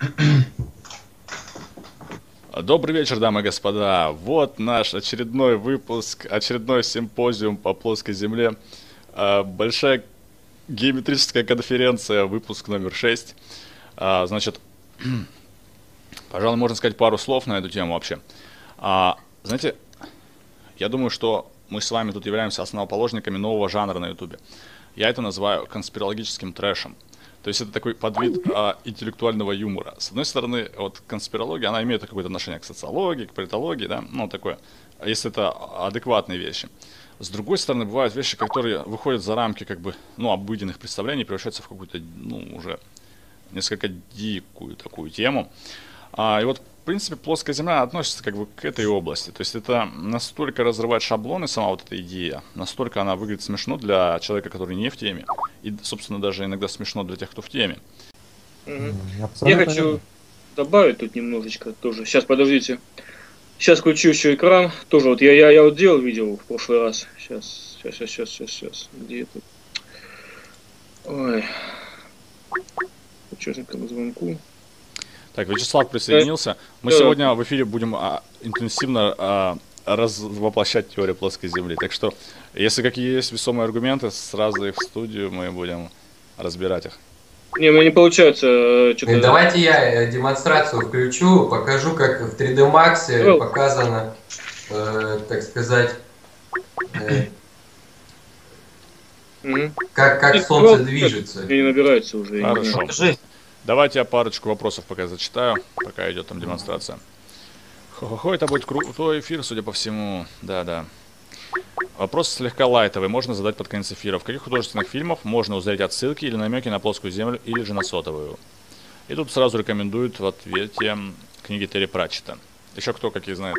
Добрый вечер, дамы и господа. Вот наш очередной выпуск, очередной симпозиум по плоской земле. Большая геометрическая конференция, выпуск номер 6. Значит, пожалуй, можно сказать пару слов на эту тему вообще. Знаете, я думаю, что мы с вами тут являемся основоположниками нового жанра на Ютубе. Я это называю конспирологическим трэшем. То есть это такой подвид интеллектуального юмора. С одной стороны, вот конспирология, она имеет какое-то отношение к социологии, к политологии, да, ну такое, если это адекватные вещи. С другой стороны, бывают вещи, которые выходят за рамки как бы, ну, обыденных представлений, превращаются в какую-то, ну, уже несколько дикую такую тему. И вот, в принципе, плоская земля относится как бы к этой области. То есть это настолько разрывает шаблоны, сама вот эта идея, настолько она выглядит смешно для человека, который не в теме. И, собственно, даже иногда смешно для тех, кто в теме. Я хочу добавить тут немножечко тоже. Сейчас, подождите. Сейчас включу еще экран. Тоже вот я вот делал видео в прошлый раз. Сейчас. Где это? Ой. Участникам звонку. Так, Вячеслав присоединился. Мы сегодня в эфире будем интенсивно воплощать теорию плоской земли. Так что, если какие есть весомые аргументы, сразу их в студию, мы будем разбирать их. Не, мне не получается что-то... Давайте я демонстрацию включу, покажу, как в 3D Max показано, так сказать, как Солнце движется. Не набирается уже. Хорошо. Давайте я парочку вопросов пока зачитаю, пока идет там демонстрация. Хо-хо-хо, это будет крутой эфир, судя по всему. Да. Вопрос слегка лайтовый, можно задать под конец эфира. В каких художественных фильмах можно узреть отсылки или намеки на плоскую землю или же на сотовую? И тут сразу рекомендуют в ответе книги Терри Пратчетта. Еще кто какие знает?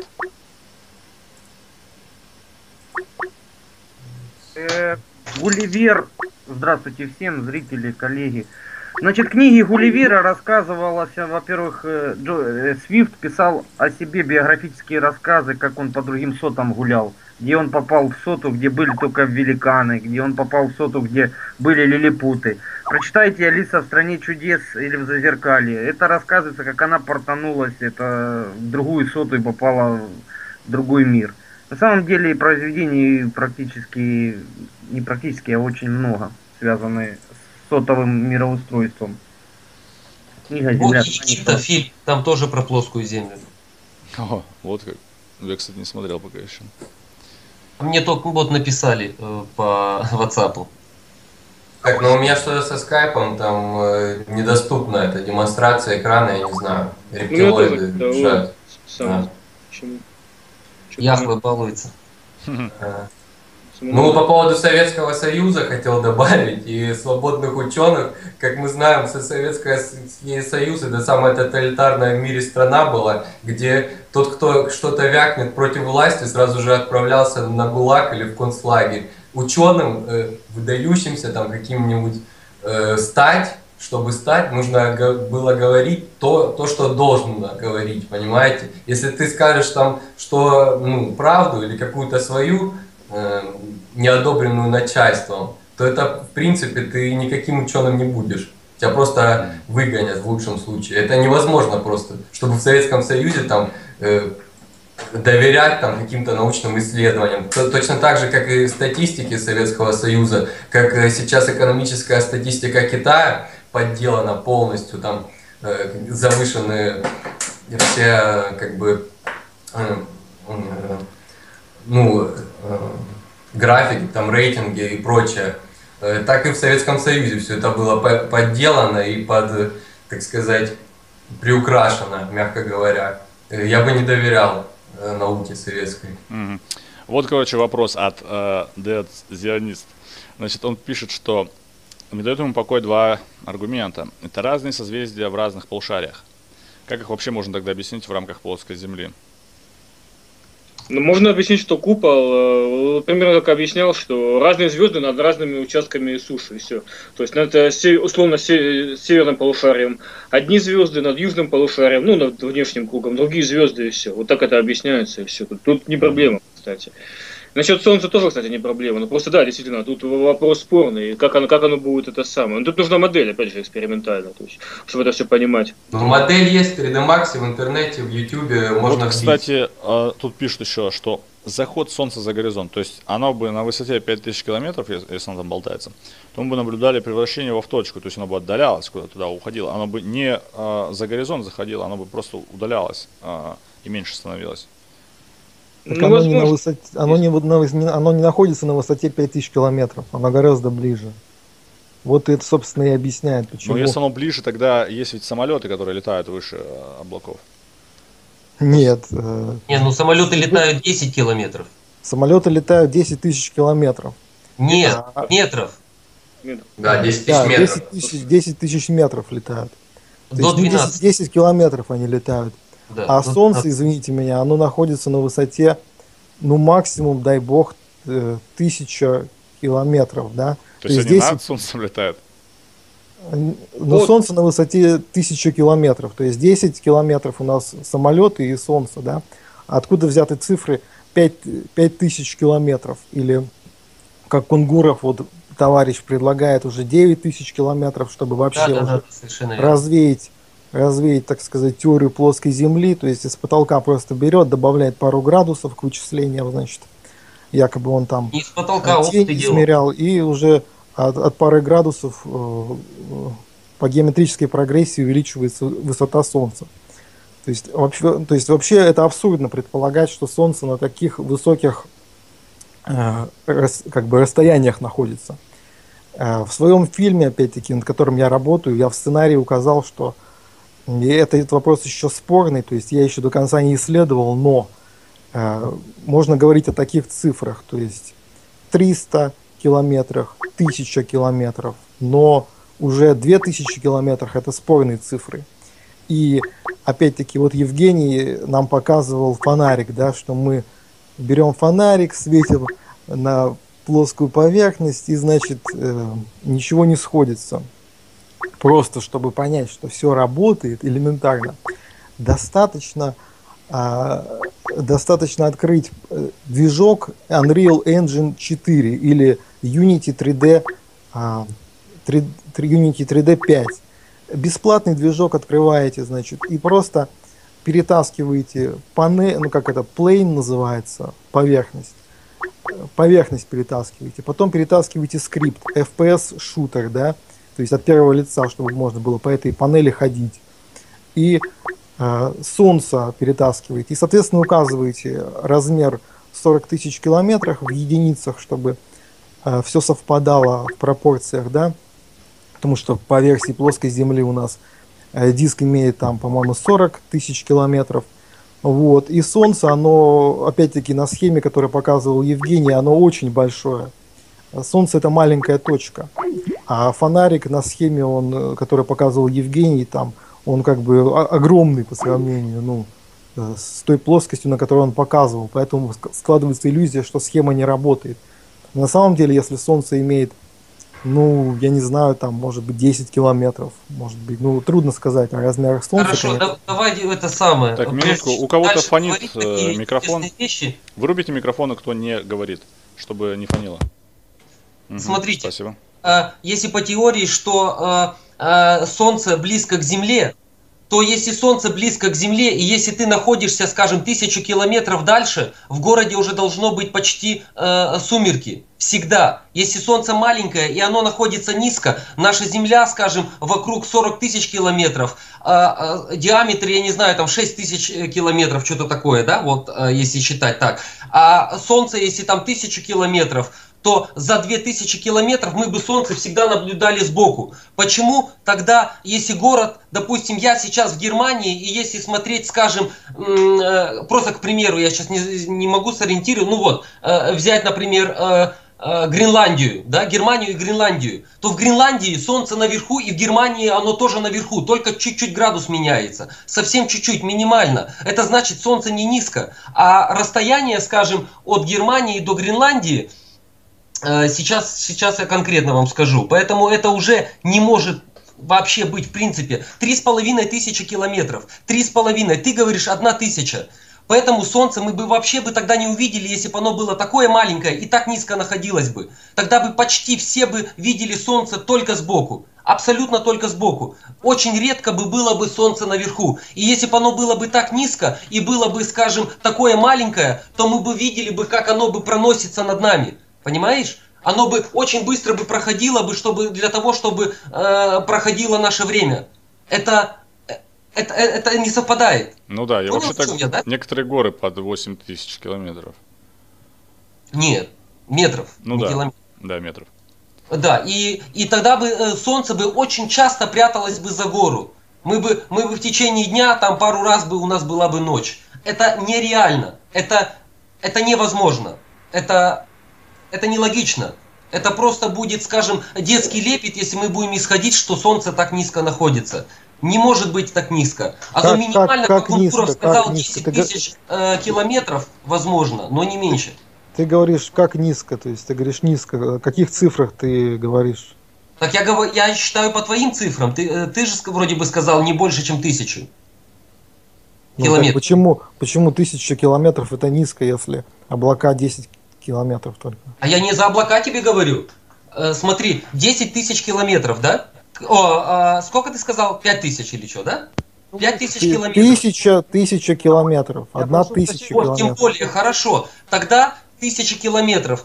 Гулливер. Здравствуйте всем, зрители, коллеги. Значит, в книге Гулливера рассказывалось, во-первых, Свифт писал о себе биографические рассказы, как он по другим сотам гулял. Где он попал в соту, где были только великаны, где он попал в соту, где были лилипуты. Прочитайте «Алиса в стране чудес» или в «Зазеркалье». Это рассказывается, как она портанулась, это в другую соту и попала в другой мир. На самом деле произведений практически, не практически, а очень много, связанные с сотовым мироустройством. Книга «Земля». Вот фильм, там тоже про плоскую землю. О, вот как. Я, кстати, не смотрел пока еще. Мне только вот написали по WhatsApp. Так, но у меня что-то со скайпом, там недоступна эта демонстрация экрана, я не знаю. Рептилоиды жат. Яхва балуется. Ну, по поводу Советского Союза хотел добавить, и свободных ученых, как мы знаем, Советский Союз это самая тоталитарная в мире страна была, где тот, кто что-то вякнет против власти, сразу же отправлялся на ГУЛАГ или в концлагерь. Ученым, выдающимся там каким-нибудь чтобы стать, нужно было говорить то, что должен говорить, понимаете? Если ты скажешь там, что, правду или какую-то свою, неодобренную начальством, то это, в принципе, ты никаким ученым не будешь. Тебя просто выгонят в лучшем случае. Это невозможно просто, чтобы в Советском Союзе там доверять там каким-то научным исследованиям. Точно так же, как и статистике Советского Союза, как сейчас экономическая статистика Китая подделана полностью, там завышены все как бы графики, там рейтинги и прочее. Так и в Советском Союзе все это было подделано и так сказать, приукрашено, мягко говоря. Я бы не доверял науке советской. Вот, короче, вопрос от Dead Zionist. Значит, он пишет, что не дает ему покоя два аргумента. Это разные созвездия в разных полушариях. Как их вообще можно тогда объяснить в рамках плоской Земли? Ну, можно объяснить, что купол, примерно как объяснял, что разные звезды над разными участками суши, и все. То есть над условно северным полушарием одни звезды, над южным полушарием, над внешним кругом, другие звезды, и все. Вот так это объясняется, и все. Тут не проблема, кстати. Насчет Солнца тоже, кстати, не проблема. Ну просто да, действительно, тут вопрос спорный. Как оно будет это самое. Но тут нужна модель, опять же, экспериментальная, то есть, чтобы это все понимать. Ну, модель есть 3D Max в интернете, в YouTube можно Вот, кстати, тут пишут еще, что заход Солнца за горизонт, то есть оно бы на высоте 5000 километров, если оно там болтается, то мы бы наблюдали превращение его в точку, то есть оно бы отдалялось, куда туда уходило, оно бы не за горизонт заходило, оно бы просто удалялось и меньше становилось. Так Ну, оно не на возможно. высоте, оно не находится на высоте 5000 километров, оно гораздо ближе. Вот это, собственно, и объясняет, почему. Но если оно ближе, тогда есть ведь самолеты, которые летают выше облаков. Нет, Не, ну самолеты летают 10 километров. самолеты летают 10 тысяч километров. Нет, А, метров. Нет. Да, 10 Да, тысяч метров. 10 тысяч метров летают. То До есть не 12. 10 километров они летают. Да, А до Солнце, 12. извините меня, оно находится на высоте, ну, максимум, дай бог, 1000 километров, да? То есть они над Солнцем летают. Но Вот. Солнце на высоте 1000 километров, то есть 10 километров у нас самолеты и Солнце, да? Откуда взяты цифры 5000 километров? Или, как Кунгуров, вот товарищ предлагает, уже 9000 километров, чтобы вообще Да, уже совершенно верно. развеять, так сказать, теорию плоской Земли, то есть из потолка просто берет, добавляет пару градусов к вычислениям, значит, якобы он там Не с потолка тень опыты делал. измерял, и уже от пары градусов по геометрической прогрессии увеличивается высота Солнца. То есть вообще это абсурдно предполагать, что Солнце на таких высоких как бы расстояниях находится. В своем фильме, опять-таки, над которым я работаю, я в сценарии указал, что этот вопрос еще спорный, то есть я еще до конца не исследовал, но можно говорить о таких цифрах, то есть 300 километрах, 1000 километров, но уже 2000 километров это спорные цифры. И опять-таки вот Евгений нам показывал фонарик, да, что мы берем фонарик, светим на плоскую поверхность и, значит, ничего не сходится. Просто чтобы понять, что все работает элементарно, достаточно открыть движок Unreal Engine 4 или Unity 3D, Unity 3D 5. Бесплатный движок открываете, значит, и просто перетаскиваете панель, ну как это, plane называется, поверхность перетаскиваете, потом перетаскиваете скрипт, FPS шутер, да, то есть от первого лица, чтобы можно было по этой панели ходить. И Солнце перетаскиваете, и, соответственно, указываете размер 40 тысяч километров в единицах, чтобы все совпадало в пропорциях, да, потому что по версии плоской Земли у нас диск имеет там, по-моему, 40 тысяч километров. Вот. И Солнце, оно, опять-таки, на схеме, которую показывал Евгений, оно очень большое. Солнце это маленькая точка. А фонарик на схеме, он, который показывал Евгений, там, он как бы огромный по сравнению, с той плоскостью, на которой он показывал. Поэтому складывается иллюзия, что схема не работает. Но на самом деле, если Солнце имеет, я не знаю, там, может быть, 10 километров, может быть, трудно сказать о размерах Солнца. Хорошо, давайте это самое. Так, минутку, у кого-то Дальше фонит говорить такие микрофон. интересные вещи. Вырубите микрофон, кто не говорит, чтобы не фонило. Смотрите. Спасибо. Если по теории, что Солнце близко к Земле, то если Солнце близко к Земле, и если ты находишься, скажем, 1000 километров дальше, в городе уже должно быть почти сумерки. Всегда. Если Солнце маленькое и оно находится низко, наша Земля, скажем, вокруг 40 тысяч километров, диаметр, я не знаю, там 6 тысяч километров, что-то такое, да, вот если считать так. А Солнце, если там 1000 километров, то за 2000 километров мы бы Солнце всегда наблюдали сбоку. Почему тогда, если город, допустим, я сейчас в Германии, и если смотреть, скажем, просто, к примеру, я сейчас не могу сориентировать, взять, например, Гренландию, да, Германию и Гренландию, то в Гренландии Солнце наверху, и в Германии оно тоже наверху, только чуть-чуть градус меняется, совсем чуть-чуть, минимально. Это значит, Солнце не низко, а расстояние, скажем, от Германии до Гренландии, сейчас я конкретно вам скажу, поэтому это уже не может вообще быть в принципе. 3500 километров, 3,5, ты говоришь 1000. Поэтому Солнце мы бы вообще бы тогда не увидели, если бы оно было такое маленькое и так низко находилось бы. Тогда бы почти все бы видели Солнце только сбоку. Абсолютно только сбоку. Очень редко бы было бы Солнце наверху. И если бы оно было бы так низко и было бы, скажем, такое маленькое, то мы бы видели бы, как оно бы проносится над нами. Понимаешь? Оно бы очень быстро бы проходило бы, для того, чтобы проходило наше время. Это не совпадает. Ну да, я Понял, вообще-то да? некоторые горы под 8000 километров. Нет, метров, Ну не да, километров. да, метров. Да, и тогда бы Солнце бы очень часто пряталось бы за гору. Мы бы в течение дня, там пару раз бы у нас была бы ночь. Это нереально, это невозможно, это нелогично. Это просто будет, скажем, детский лепет, если мы будем исходить, что Солнце так низко находится. Не может быть так низко. Оно минимально, как Кунтуров сказал, 10 тысяч километров возможно, но не меньше. Ты говоришь, как низко, то есть ты говоришь низко. О каких цифрах ты говоришь? Так я считаю по твоим цифрам. Ты же вроде бы сказал не больше, чем 1000 километров. Почему 1000 километров это низко, если облака 10 километров только? А я не за облака тебе говорю. Смотри, 10 тысяч километров, да? Сколько ты сказал? 5000 или что, да? 5000 километров. 1000 километров. 1000 Вот, километров. тем более, хорошо. Тогда 1000 километров.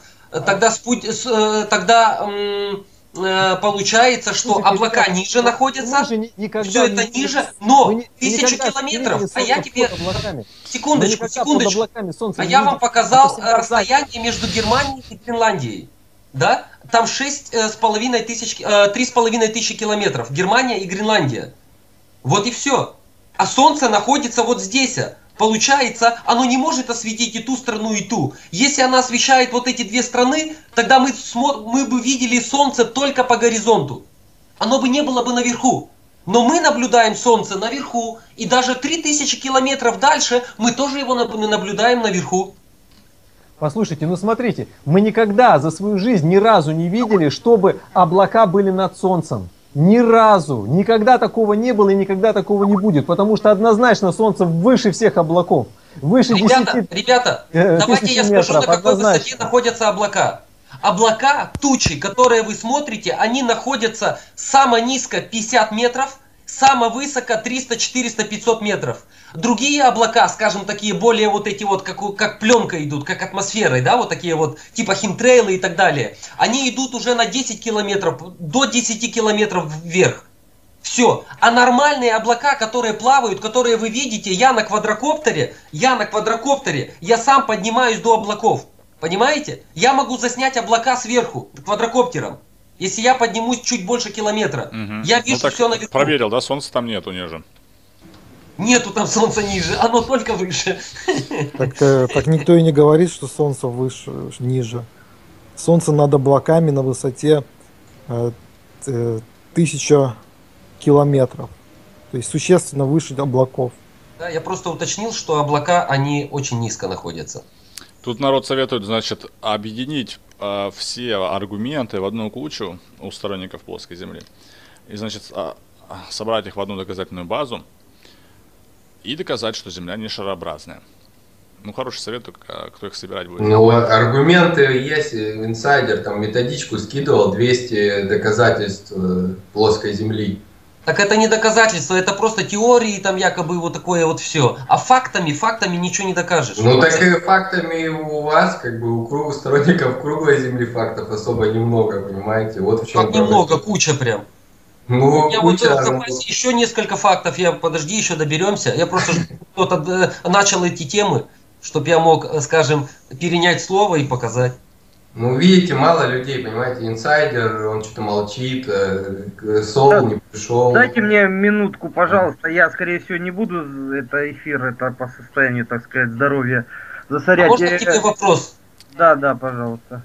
Тогда получается, что облака ниже находятся, все это ниже, но 1000 километров, а я тебе... Секундочку. А я вам показал расстояние между Германией и Гренландией. Да? Там 3,5 тысячи километров. Германия и Гренландия. Вот и все. А Солнце находится вот здесь. Получается, оно не может осветить и ту страну, и ту. Если она освещает вот эти две страны, тогда мы бы видели Солнце только по горизонту. Оно бы не было бы наверху. Но мы наблюдаем Солнце наверху. И даже 3000 километров дальше мы тоже его наблюдаем наверху. Послушайте, ну смотрите, мы никогда за свою жизнь ни разу не видели, чтобы облака были над Солнцем. Ни разу. Никогда такого не было и никогда такого не будет. Потому что однозначно Солнце выше всех облаков. Выше 10 Ребята, давайте я скажу, на какой высоте находятся облака. Облака, тучи, которые вы смотрите, они находятся самое низко 50 метров, самое высоко 300, 400, 500 метров. Другие облака, скажем, такие более вот эти вот, как пленка идут, как атмосферой, да, вот такие вот, типа химтрейлы и так далее. Они идут уже на 10 километров, до 10 километров вверх. Все. А нормальные облака, которые плавают, которые вы видите, я на квадрокоптере, я сам поднимаюсь до облаков. Понимаете? Я могу заснять облака сверху, квадрокоптером. Если я поднимусь чуть больше километра, я вижу все наверху. Проверил, да? Солнца там нету ниже. Нету там солнца ниже, оно только выше. Так никто и не говорит, что солнце выше, ниже. Солнце над облаками на высоте 1000 километров. То есть существенно выше облаков. Да, я просто уточнил, что облака, они очень низко находятся. Тут народ советует, значит, объединить все аргументы в одну кучу у сторонников плоской Земли. И, значит, собрать их в одну доказательную базу. И доказать, что Земля не шарообразная. Ну, хороший совет, кто их собирать будет. Ну, аргументы есть. Инсайдер там методичку скидывал, 200 доказательств плоской Земли. Так это не доказательство, это просто теории, там якобы вот такое вот все. А фактами ничего не докажешь. Ну, так и фактами у вас, как бы у сторонников круглой Земли фактов особо немного, понимаете? Вот в чем проблема. Немного, куча прям. Ну, у меня вот в запасе еще несколько фактов, подожди, еще доберемся. Я просто кто-то начал эти темы, чтобы я мог, скажем, перенять слово и показать. Ну, видите, мало людей, понимаете, инсайдер, он что-то молчит, Сол не пришел. Дайте мне минутку, пожалуйста, я, скорее всего, не буду эфир, это по состоянию, так сказать, здоровья засорять. Можно к тебе вопрос? Да, пожалуйста.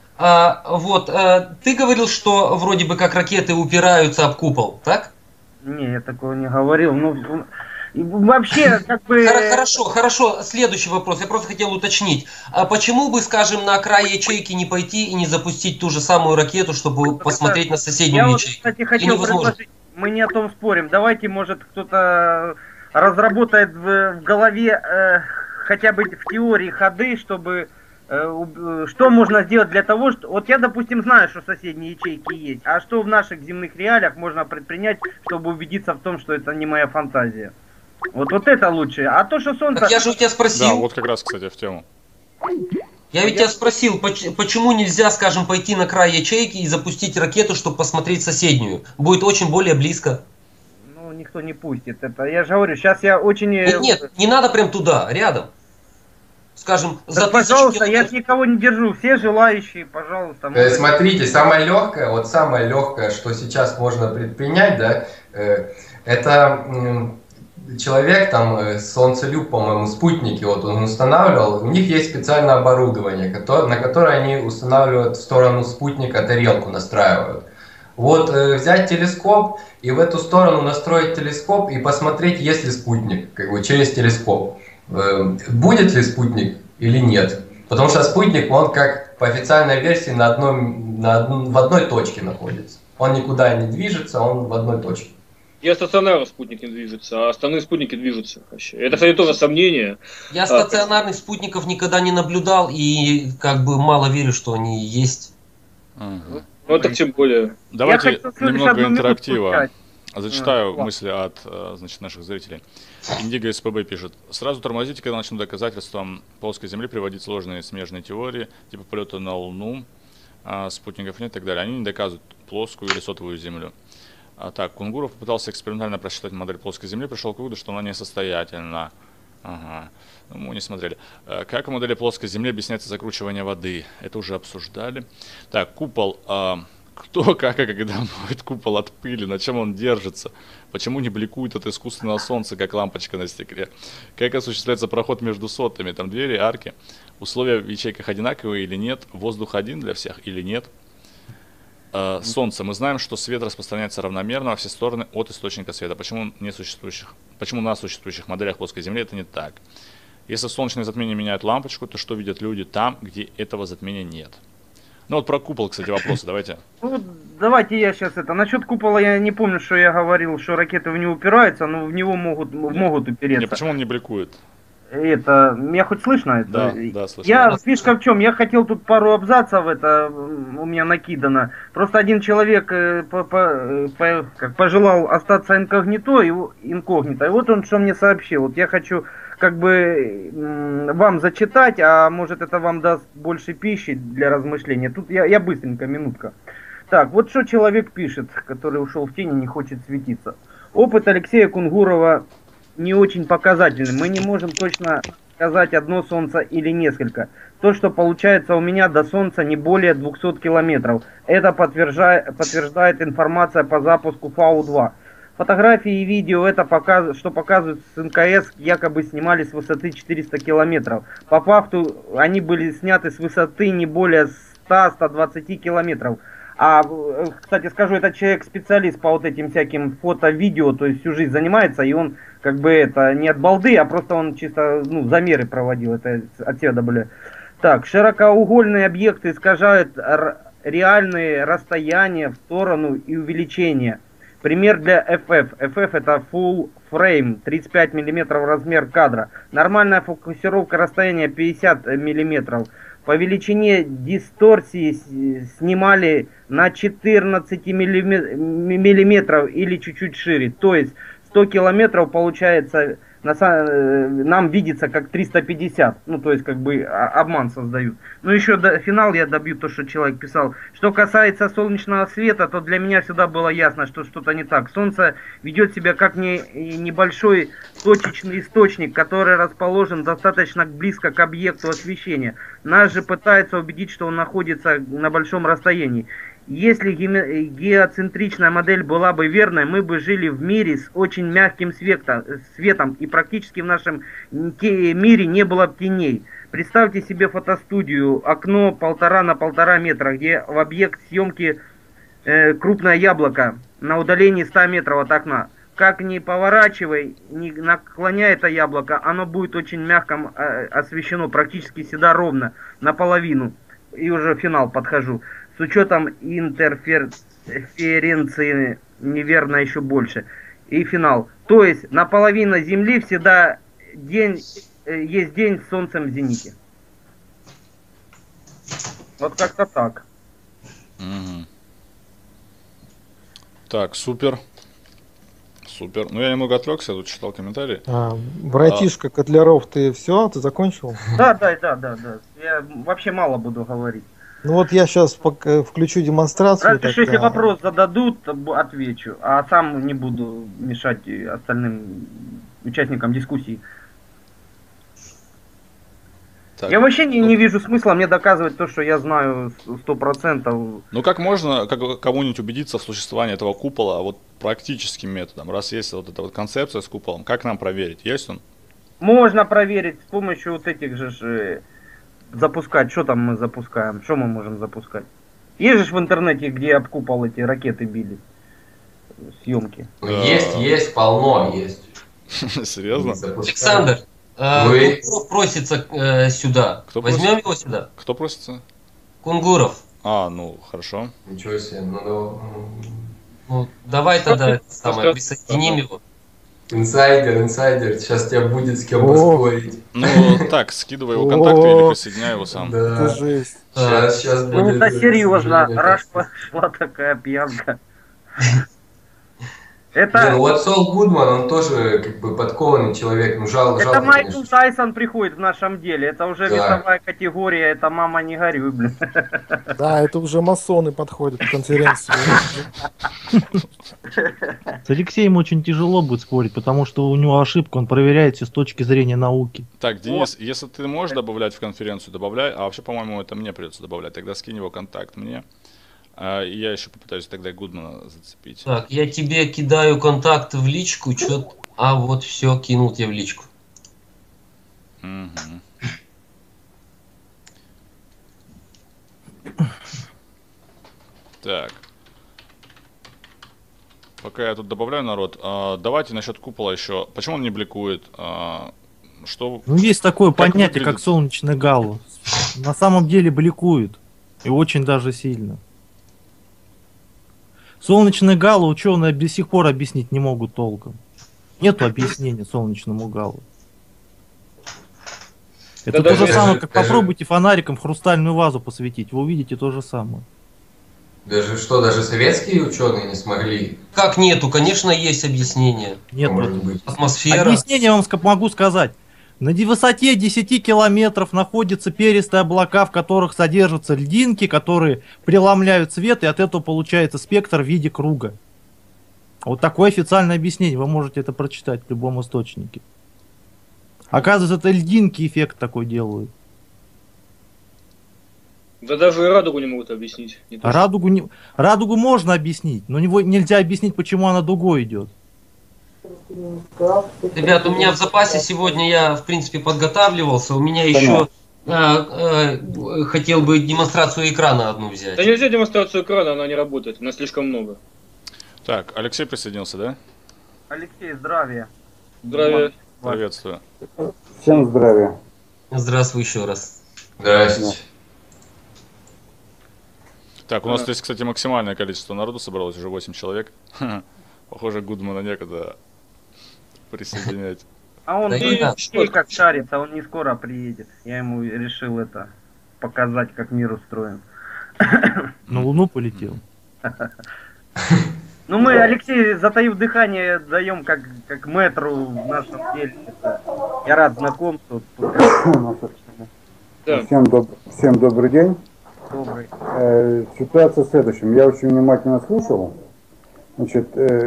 Ты говорил, что вроде бы как ракеты упираются об купол, так? Не, я такого не говорил. Ну, вообще, как бы... Хорошо, следующий вопрос. Я просто хотел уточнить. А почему бы, скажем, на край ячейки не пойти и не запустить ту же самую ракету, чтобы посмотреть на соседнюю ячейку? Я, кстати, хотел предложить, мы не о том спорим. Давайте, может, кто-то разработает в голове хотя бы в теории ходы, чтобы что можно сделать для того, что... Вот я, допустим, знаю, что соседние ячейки есть, а что в наших земных реалиях можно предпринять, чтобы убедиться в том, что это не моя фантазия. Вот это лучше. А то, что Солнце... Так я же у тебя спросил. Да, вот как раз, кстати, в тему. Я ведь тебя спросил, почему нельзя, скажем, пойти на край ячейки и запустить ракету, чтобы посмотреть соседнюю? Будет очень более близко. Ну, никто не пустит это. Я же говорю, сейчас я очень... Нет, не надо прям туда, рядом. Скажем, за так, пожалуйста, я ж никого не держу. Все желающие, пожалуйста. Смотрите, самое легкое, что сейчас можно предпринять, да, это человек, там, Солнцелюб, по-моему, спутники, вот он устанавливал, у них есть специальное оборудование, на которое они устанавливают в сторону спутника, тарелку настраивают. Вот взять телескоп и в эту сторону настроить телескоп и посмотреть, есть ли спутник, как бы через телескоп. Будет ли спутник или нет? Потому что спутник, он как по официальной версии в одной точке находится. Он никуда не движется, он в одной точке. Я стационарно спутник не движется, а остальные спутники движутся вообще. Это, кстати, тоже сомнение. Я стационарных спутников никогда не наблюдал и как бы мало верю, что они есть. Угу. Ну так тем более. Давайте немного интерактива. Зачитаю мысли от значит, наших зрителей. Индиго СПБ пишет. Сразу тормозите, когда начнут доказательствам плоской Земли приводить сложные смежные теории, типа полета на Луну, спутников нет и так далее. Они не доказывают плоскую или сотовую Землю. Так, Кунгуров попытался экспериментально просчитать модель плоской Земли, пришел к выводу, что она несостоятельна. Ага, мы не смотрели. Как в модели плоской Земли объясняется закручивание воды? Это уже обсуждали. Так, купол. Кто, как и когда моет купол от пыли? На чем он держится? Почему не бликует от искусственного солнца, как лампочка на стекле? Как осуществляется проход между сотами? Там двери, арки. Условия в ячейках одинаковые или нет? Воздух один для всех или нет? Солнце. Мы знаем, что свет распространяется равномерно во все стороны от источника света. Почему на существующих моделях плоской Земли это не так? Если солнечные затмения меняют лампочку, то что видят люди там, где этого затмения нет? Ну вот про купол, кстати, вопросы давайте. Ну, давайте я сейчас это. Насчет купола я не помню, что я говорил, что ракеты в него упираются, но в него могут упереться. Не, почему он не бликует? Это, меня хоть слышно? Это? Да, слышно. Фишка в чем? Я хотел тут пару абзацев, это у меня накидано. Просто один человек пожелал остаться инкогнито, и вот он что мне сообщил. Вот я хочу как бы вам зачитать, а может это вам даст больше пищи для размышления. Тут я быстренько, минутка. Так, вот что человек пишет, который ушел в тень и не хочет светиться. Опыт Алексея Кунгурова не очень показательный. Мы не можем точно сказать, одно солнце или несколько. То, что получается у меня до солнца, не более 200 километров. Это подтверждает информация по запуску Фау-2. Фотографии и видео, что показывают с МКС, якобы снимали с высоты 400 километров. По факту они были сняты с высоты не более 100-120 километров. А, кстати, скажу, этот человек специалист по вот этим всяким фото-видео, то есть всю жизнь занимается, и он как бы это не от балды, а просто он чисто замеры проводил, это от CW. Так, широкоугольные объекты искажают реальные расстояния в сторону и увеличение. Пример для FF. FF это Full Frame, 35 мм размер кадра. Нормальная фокусировка расстояния 50 мм. По величине дисторсии снимали на 14 миллиметров или чуть-чуть шире. То есть 100 километров получается, нам видится как 350. Ну, то есть как бы обман создают. Ну, еще финал я добью то, что человек писал. Что касается солнечного света, то для меня всегда было ясно, что что-то не так. Солнце ведет себя как небольшой точечный источник, который расположен достаточно близко к объекту освещения. Нас же пытаются убедить, что он находится на большом расстоянии. Если геоцентричная модель была бы верной, мы бы жили в мире с очень мягким светом, и практически в нашем мире не было бы теней. Представьте себе фотостудию, окно 1,5 на 1,5 метра, где в объект съемки крупное яблоко на удалении 100 метров от окна. Как ни поворачивай, ни наклоняй это яблоко, оно будет очень мягко освещено, практически всегда ровно, наполовину. И уже финал подхожу. С учетом интерференции неверно еще больше. И финал. То есть наполовину Земли всегда день есть день с солнцем в зените. Вот как-то так. Мгм. Так, супер. Супер. Ну, я немного отвлекся, тут читал комментарии. Братишка Котляров, ты все, ты закончил? Да. Я вообще мало буду говорить. Ну вот я сейчас включу демонстрацию. Разве что если вопрос зададут, отвечу. А сам не буду мешать остальным участникам дискуссии. Так, Я вообще не вижу смысла мне доказывать то, что я знаю 100%. ну как можно кому-нибудь убедиться в существовании этого купола вот практическим методом, раз есть вот эта вот концепция с куполом, как нам проверить, есть он? Можно проверить с помощью вот этих же запускать. Что там мы запускаем? Что мы можем запускать? Есть же в интернете, где об купол эти ракеты били. Съемки. Есть, полно есть. Серьезно? Александр, Кунгуров просится сюда. Кто Возьмем просит? его сюда. Кто просится? Кунгуров. Ну, хорошо. Ничего себе, ну, Ну, давай тогда присоединим его. инсайдер, сейчас тебя будет с кем О. поспорить. Ну, так, скидывай его контакты или присоединяй его сам. Да. Это жесть. Сейчас Ну будет. это серьезно. слушай, Раз пошла такая пьянка. Не, ну Это вот Сол Гудман, он тоже как бы подкованный человек. Ну, жалко, Майкл конечно. Тайсон приходит в нашем деле. Это уже Да. весовая категория. Это мама не горюй, блин. Да, это уже масоны подходят к конференции. С Алексеем очень тяжело будет спорить, потому что у него ошибка, он проверяет все с точки зрения науки. Так, Денис, если ты можешь добавлять в конференцию, добавляй. А вообще, по-моему, это мне придется добавлять. Тогда скинь его контакт мне. И я еще попытаюсь тогда Гудмана зацепить. Так, я тебе кидаю контакт в личку. Вот все, кинул тебе в личку. Мгм. Так. Пока я тут добавляю народ, давайте насчет купола еще. Почему он не бликует? Что? Ну, есть такое Как понятие, выглядит? как солнечный галлус. На самом деле бликует. И очень даже сильно. Солнечный галлу ученые до сих пор объяснить не могут толком. Нету объяснения солнечному галлу. Это Да то же даже- самое, как даже- попробуйте фонариком в хрустальную вазу посветить. Вы увидите то же самое. Даже советские ученые не смогли, Как нету? Конечно, есть объяснение. Нет, может быть. Атмосфера. объяснение вам могу сказать. На высоте 10 километров находятся перистые облака, в которых содержатся льдинки, которые преломляют свет, и от этого получается спектр в виде круга. Вот такое официальное объяснение. Вы можете это прочитать в любом источнике. Оказывается, это льдинки эффект такой делают. Да даже и радугу не могут объяснить. Не то, что- Радугу можно объяснить, но нельзя объяснить, почему она дугой идет. Ребят, у меня в запасе сегодня я, в принципе, подготавливался. У меня еще хотел бы демонстрацию экрана одну Да взять. нельзя демонстрацию экрана, она не работает, у нас слишком много. Так, Алексей присоединился, да? Алексей, здравия. Здравия. Приветствую. Всем здравия. Здравствуй еще раз. Здрасте. Так, у нас здесь, кстати, максимальное количество народу собралось, уже 8 человек. Похоже, Гудмана некогда присоединять. А он Да не да. как шарится, он не скоро приедет. Я ему решил это показать, как мир устроен. На Луну полетел. Ну мы, Алексей, затаив дыхание, даем как мэтру в нашем деле. Я рад знакомству. Да. Всем добрый день. Добрый. Ситуация в следующем. Я очень внимательно слушал. Значит,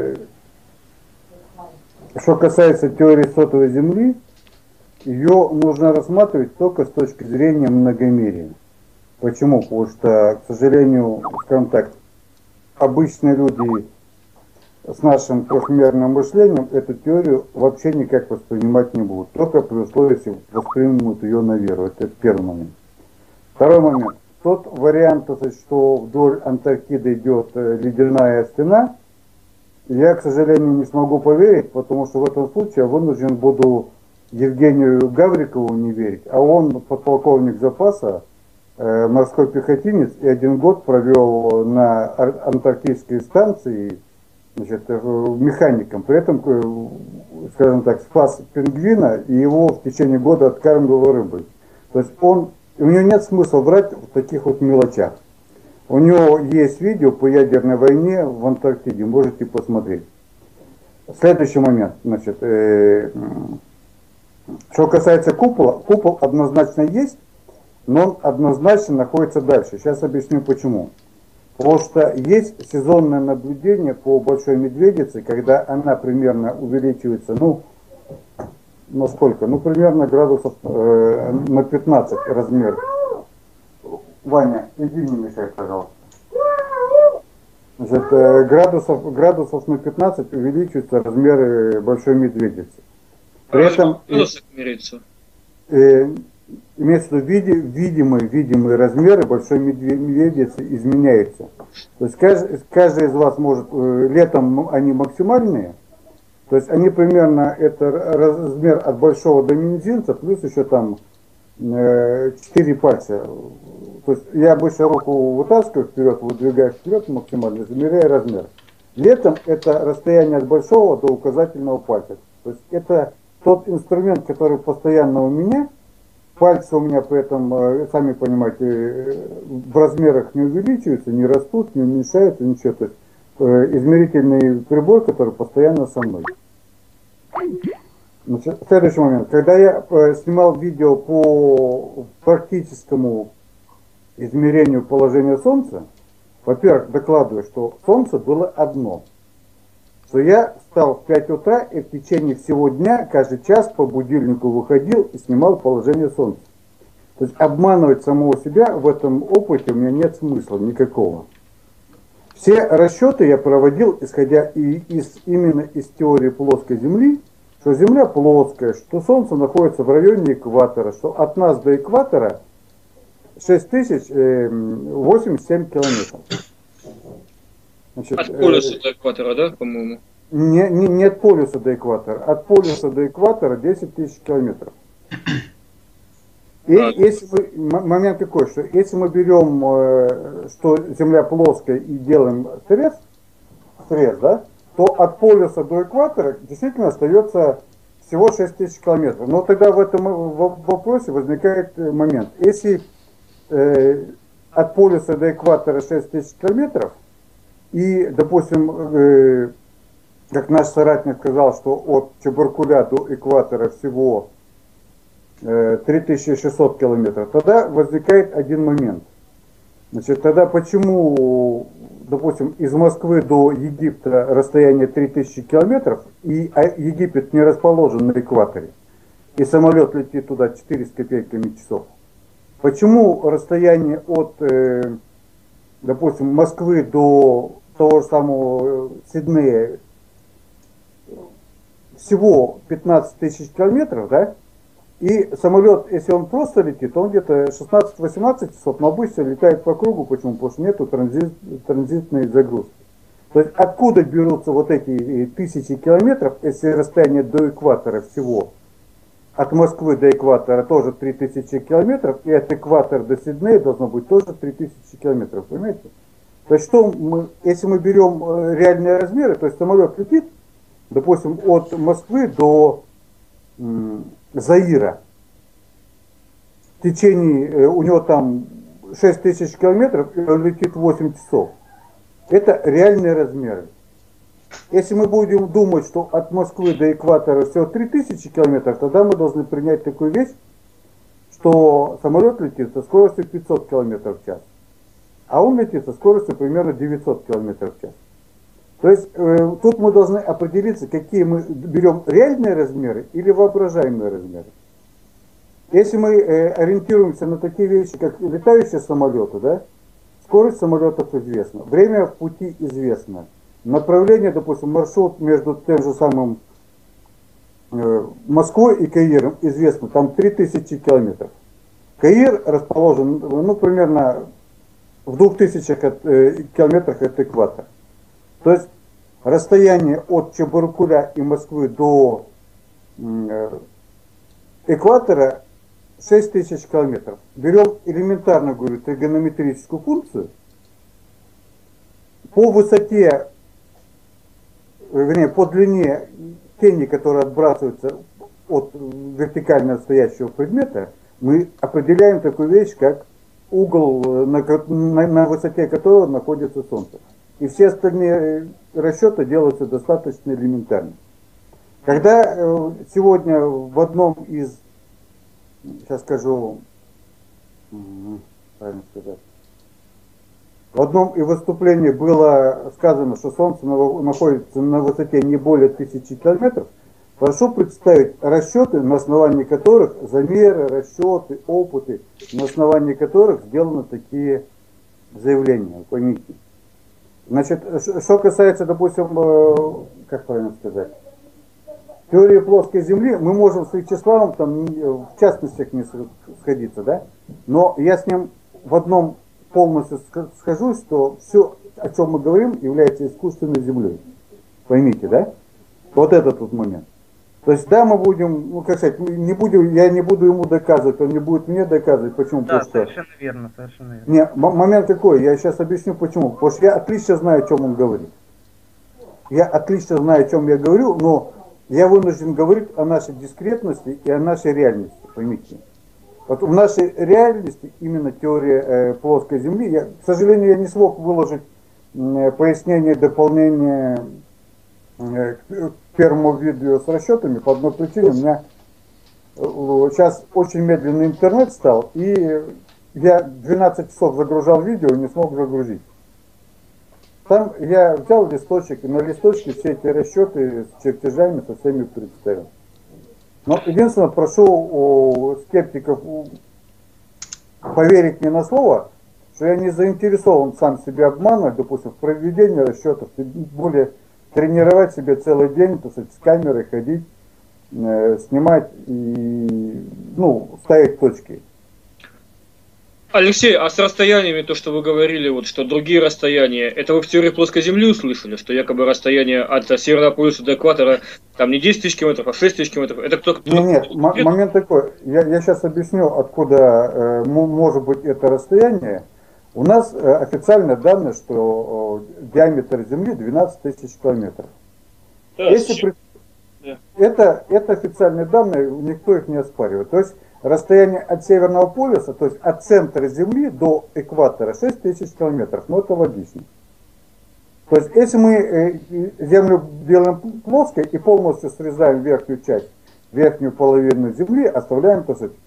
что касается теории сотовой Земли, ее нужно рассматривать только с точки зрения многомерия. Почему? Потому что, к сожалению, скажем так, обычные люди с нашим трехмерным мышлением эту теорию вообще никак воспринимать не будут. Только при условии, если воспримут ее на веру. Это первый момент. Второй момент. Тот вариант, что вдоль Антарктиды идет ледяная стена, я, к сожалению, не смогу поверить, потому что в этом случае я вынужден буду Евгению Гаврикову не верить. А он подполковник запаса, морской пехотинец, и 1 год провел на антарктидской станции значит, механиком. При этом, скажем так, спас пингвина и его в течение года откармливал рыбой. То есть у него нет смысла брать в таких вот мелочах. У него есть видео по ядерной войне в Антарктиде, можете посмотреть. Следующий момент, значит, что касается купола, купол однозначно есть, но он однозначно находится дальше. Сейчас объясню почему. Потому что есть сезонное наблюдение по большой медведице, когда она примерно увеличивается, на сколько? Примерно градусов на 15 размер. Ваня, иди не мешай, пожалуйста. Значит, градусов на 15 увеличиваются размеры большой медведицы. При этом имеется в виду видимые размеры большой медведицы изменяются. То есть каждый из вас может, летом они максимальные, то есть они примерно, это размер от большого до мизинца, плюс еще там 4 пальца. То есть я обычно руку вытаскиваю вперед, выдвигаю вперед максимально, замеряю размер. Летом это расстояние от большого до указательного пальца. То есть это тот инструмент, который постоянно у меня. Пальцы у меня при этом, сами понимаете, в размерах не увеличиваются, не растут, не уменьшаются, ничего. То есть измерительный прибор, который постоянно со мной. Значит, следующий момент. Когда я снимал видео по практическому измерению положения Солнца, во-первых, докладываю, что Солнце было одно. Что я встал в 5 утра и в течение всего дня, каждый час по будильнику выходил и снимал положение Солнца. То есть обманывать самого себя в этом опыте у меня нет смысла никакого. Все расчеты я проводил, исходя именно из теории плоской Земли, что Земля плоская, что Солнце находится в районе экватора, что от нас до экватора 6087 километров. Значит, от полюса до экватора, да, по-моему? Не от полюса до экватора. От полюса до экватора 10 тысяч километров. И если момент какой, что если мы берем, что Земля плоская и делаем срез, да, то от полюса до экватора действительно остается всего 6 тысяч километров. Но тогда в этом вопросе возникает момент. Если от полюса до экватора 6 тысяч километров, и, допустим, как наш соратник сказал, что от Чебаркуля до экватора всего 3600 километров, тогда возникает один момент. Значит, тогда почему, допустим, из Москвы до Египта расстояние 3000 километров, и Египет не расположен на экваторе, и самолет летит туда 4 с копейками часов? Почему расстояние от, допустим, Москвы до того же самого Сиднея всего 15 тысяч километров, да? И самолет, если он просто летит, он где-то 16-18 часов, но обычно летает по кругу. Почему? Потому что нету транзитной загрузки. То есть откуда берутся вот эти тысячи километров, если расстояние до экватора всего, от Москвы до экватора тоже 3000 километров, и от экватора до Сиднея должно быть тоже 3000 километров, понимаете? То есть если мы берем реальные размеры, то есть самолет летит, допустим, от Москвы до Заира, в течение, у него там 6000 километров, и он летит 8 часов. Это реальные размеры. Если мы будем думать, что от Москвы до экватора всего 3000 километров, тогда мы должны принять такую вещь, что самолет летит со скоростью 500 километров в час, а он летит со скоростью примерно 900 километров в час. То есть тут мы должны определиться, какие мы берем реальные размеры или воображаемые размеры. Если мы ориентируемся на такие вещи, как летающие самолеты, да, скорость самолетов известна, время в пути известно, направление, допустим, маршрут между тем же самым Москвой и Каиром известно, там 3000 километров. Каир расположен, примерно в 2000 километрах от экватора. То есть расстояние от Чебаркуля и Москвы до экватора 6000 километров. Берем элементарно, говорю, тригонометрическую функцию. По высоте вернее, по длине тени, которые отбрасываются от вертикально стоящего предмета, мы определяем такую вещь, как угол, на высоте которого находится Солнце. И все остальные расчеты делаются достаточно элементарно. Когда сегодня в одном из, сейчас скажу, правильно сказать, в одном из выступлений было сказано, что Солнце находится на высоте не более 1000 километров, прошу представить расчеты, на основании которых, замеры, расчеты, опыты, на основании которых сделаны такие заявления, поймите. Значит, что касается, допустим, как правильно сказать, теории плоской Земли, мы можем с Вячеславом там в частностях не сходиться, да? Но я с ним в одном полностью схожусь, что все, о чем мы говорим, является искусственной Землей. Поймите, да? Вот этот вот момент. То есть, да, мы будем, ну, как сказать, я не буду ему доказывать, он не будет мне доказывать. Почему? Да, потому совершенно верно, совершенно верно. Не, момент такой, я сейчас объясню почему. Потому что я отлично знаю, о чем он говорит. Я отлично знаю, о чем я говорю, но я вынужден говорить о нашей дискретности и о нашей реальности, поймите. Вот в нашей реальности именно теория плоской Земли, к сожалению, я не смог выложить пояснение, дополнение к первому видео с расчетами по одной причине. У меня сейчас очень медленный интернет стал, и я 12 часов загружал видео и не смог загрузить. Там я взял листочек, и на листочке все эти расчеты с чертежами со всеми представил. Но единственное, прошу у скептиков поверить мне на слово, что я не заинтересован сам себя обманывать, допустим, в проведении расчетов, тем более тренировать себе целый день, так сказать, с камерой ходить, снимать и, ну, ставить точки. Алексей, а с расстояниями, то, что вы говорили, вот, что другие расстояния, это вы в теории плоской Земли услышали, что якобы расстояние от Северного полюса до экватора там не 10 тысяч километров, а 6 тысяч километров? Это кто? Нет, момент такой, я сейчас объясню, откуда может быть это расстояние. У нас официальные данные, что диаметр Земли 12 тысяч километров. Да, это официальные данные, никто их не оспаривает. То есть расстояние от Северного полюса, то есть от центра Земли до экватора 6 тысяч километров. Ну, это логично. То есть если мы Землю делаем плоской и полностью срезаем верхнюю часть, верхнюю половину Земли, оставляем, так сказать,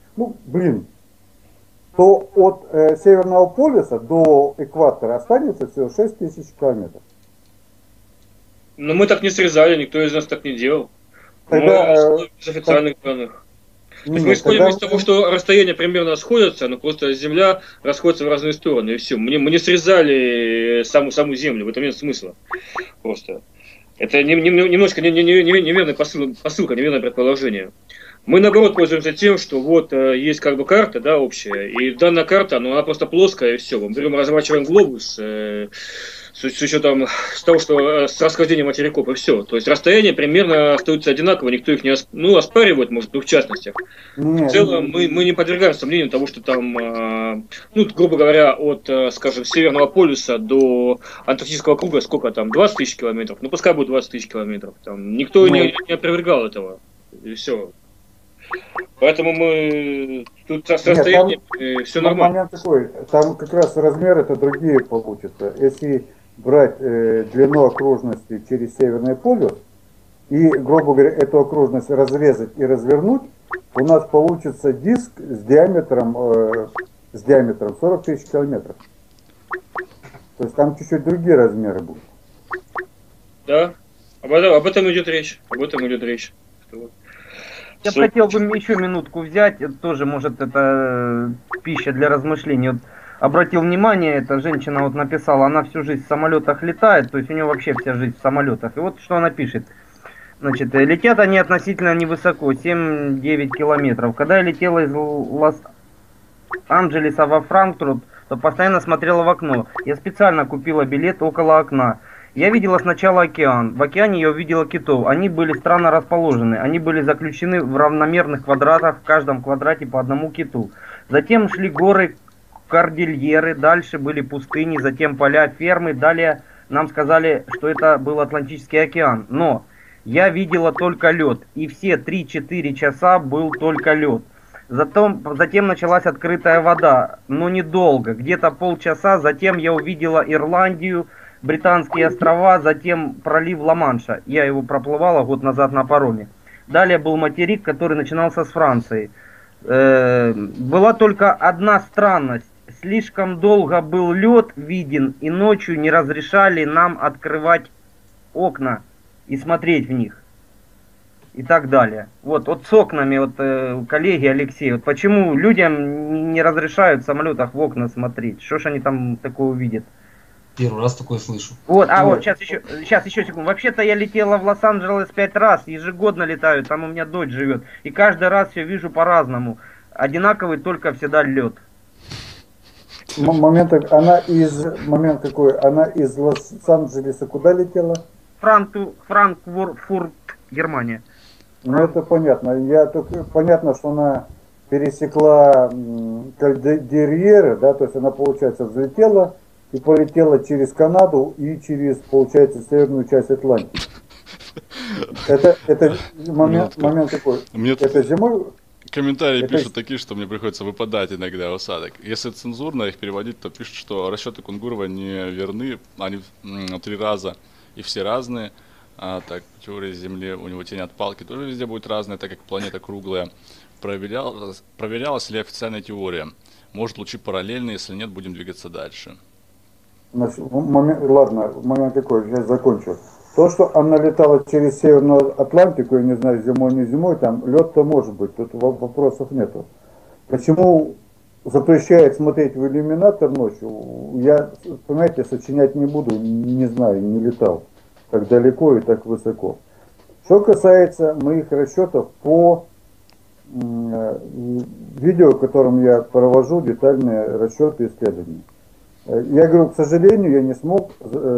то от Северного полюса до экватора останется всего 6 тысяч километров. Но мы так не срезали, никто из нас так не делал. Тогда, мы из официальных данных. То есть мы исходим из того, что расстояния примерно сходятся, но просто Земля расходится в разные стороны, и все. Мы не срезали саму Землю, в этом нет смысла. Просто. Это немножко неверная посылка, неверное предположение. Мы, наоборот, пользуемся тем, что вот есть как бы карта, да, общая, и данная карта, она просто плоская, и все. Мы берем, разворачиваем глобус, с учетом того, что с расхождением материков, и все. То есть расстояние примерно остаются одинаково, никто их не оспаривает, может, в двух частностях. В целом мы не подвергаем сомнению того, что там, грубо говоря, от, скажем, Северного полюса до Антарктического круга, сколько там, 20 тысяч километров, ну пускай будет 20 тысяч километров, там, никто не опровергал этого, и все. Поэтому мы тут с расстоянием все нормально. Момент такой, там как раз размеры это другие получатся. Если брать длину окружности через Северный полюс и, грубо говоря, эту окружность разрезать и развернуть, у нас получится диск с диаметром 40 тысяч километров. То есть там чуть-чуть другие размеры будут. Да, об этом идет речь. Я бы хотел бы еще минутку взять, тоже, может, это пища для размышлений. Вот, обратил внимание, эта женщина вот написала, она всю жизнь в самолетах летает, то есть у нее вообще вся жизнь в самолетах. И вот что она пишет. Значит, летят они относительно невысоко, 7-9 километров. Когда я летела из Лос-Анджелеса во Франкфурт, то постоянно смотрела в окно. Я специально купила билет около окна. Я видела сначала океан. В океане я увидела китов. Они были странно расположены. Они были заключены в равномерных квадратах, в каждом квадрате по одному киту. Затем шли горы, кордильеры, дальше были пустыни, затем поля, фермы, далее нам сказали, что это был Атлантический океан. Но я видела только лед. И все 3-4 часа был только лед. Затем началась открытая вода, но недолго, где-то полчаса. Затем я увидела Ирландию, Британские острова, затем пролив Ла-Манша. Я его проплывала год назад на пароме. Далее был материк, который начинался с Франции. Была только одна странность. Слишком долго был лед виден, и ночью не разрешали нам открывать окна и смотреть в них. И так далее. Вот с окнами, коллеги Алексей, вот почему людям не разрешают в самолетах в окна смотреть? Что ж они там такое увидят? Первый раз такое слышу. Сейчас еще секунду. Вообще-то я летела в Лос-Анджелес 5 раз, ежегодно летаю, там у меня дочь живет. И каждый раз все вижу по-разному. Одинаковый только всегда лед. Момент какой? Она из Лос-Анджелеса куда летела? Франкфурт, Германия. Ну это понятно. Понятно, что она пересекла Кальдерьеры, да, то есть она, получается, взлетела и полетела через Канаду и через, получается, северную часть Атлантики. Это момент такой. Это зимой. Комментарии пишут такие, что мне приходится выпадать иногда осадок. Если цензурно их переводить, то пишут, что расчеты Кунгурова не верны, они 3 раза и все разные. Так, по теории Земли у него тень от палки тоже везде будет разная, так как планета круглая. Проверялась ли официальная теория? Может, лучи параллельны, если нет, будем двигаться дальше. Момент такой, сейчас закончу. То, что она летала через Северную Атлантику, я не знаю, зимой, не зимой, там лед-то может быть, тут вопросов нету. Почему запрещает смотреть в иллюминатор ночью, я, понимаете, сочинять не буду, не знаю, не летал так далеко и так высоко. Что касается моих расчетов по видео, в котором я провожу детальные расчеты и исследования. Я говорю, к сожалению, я не смог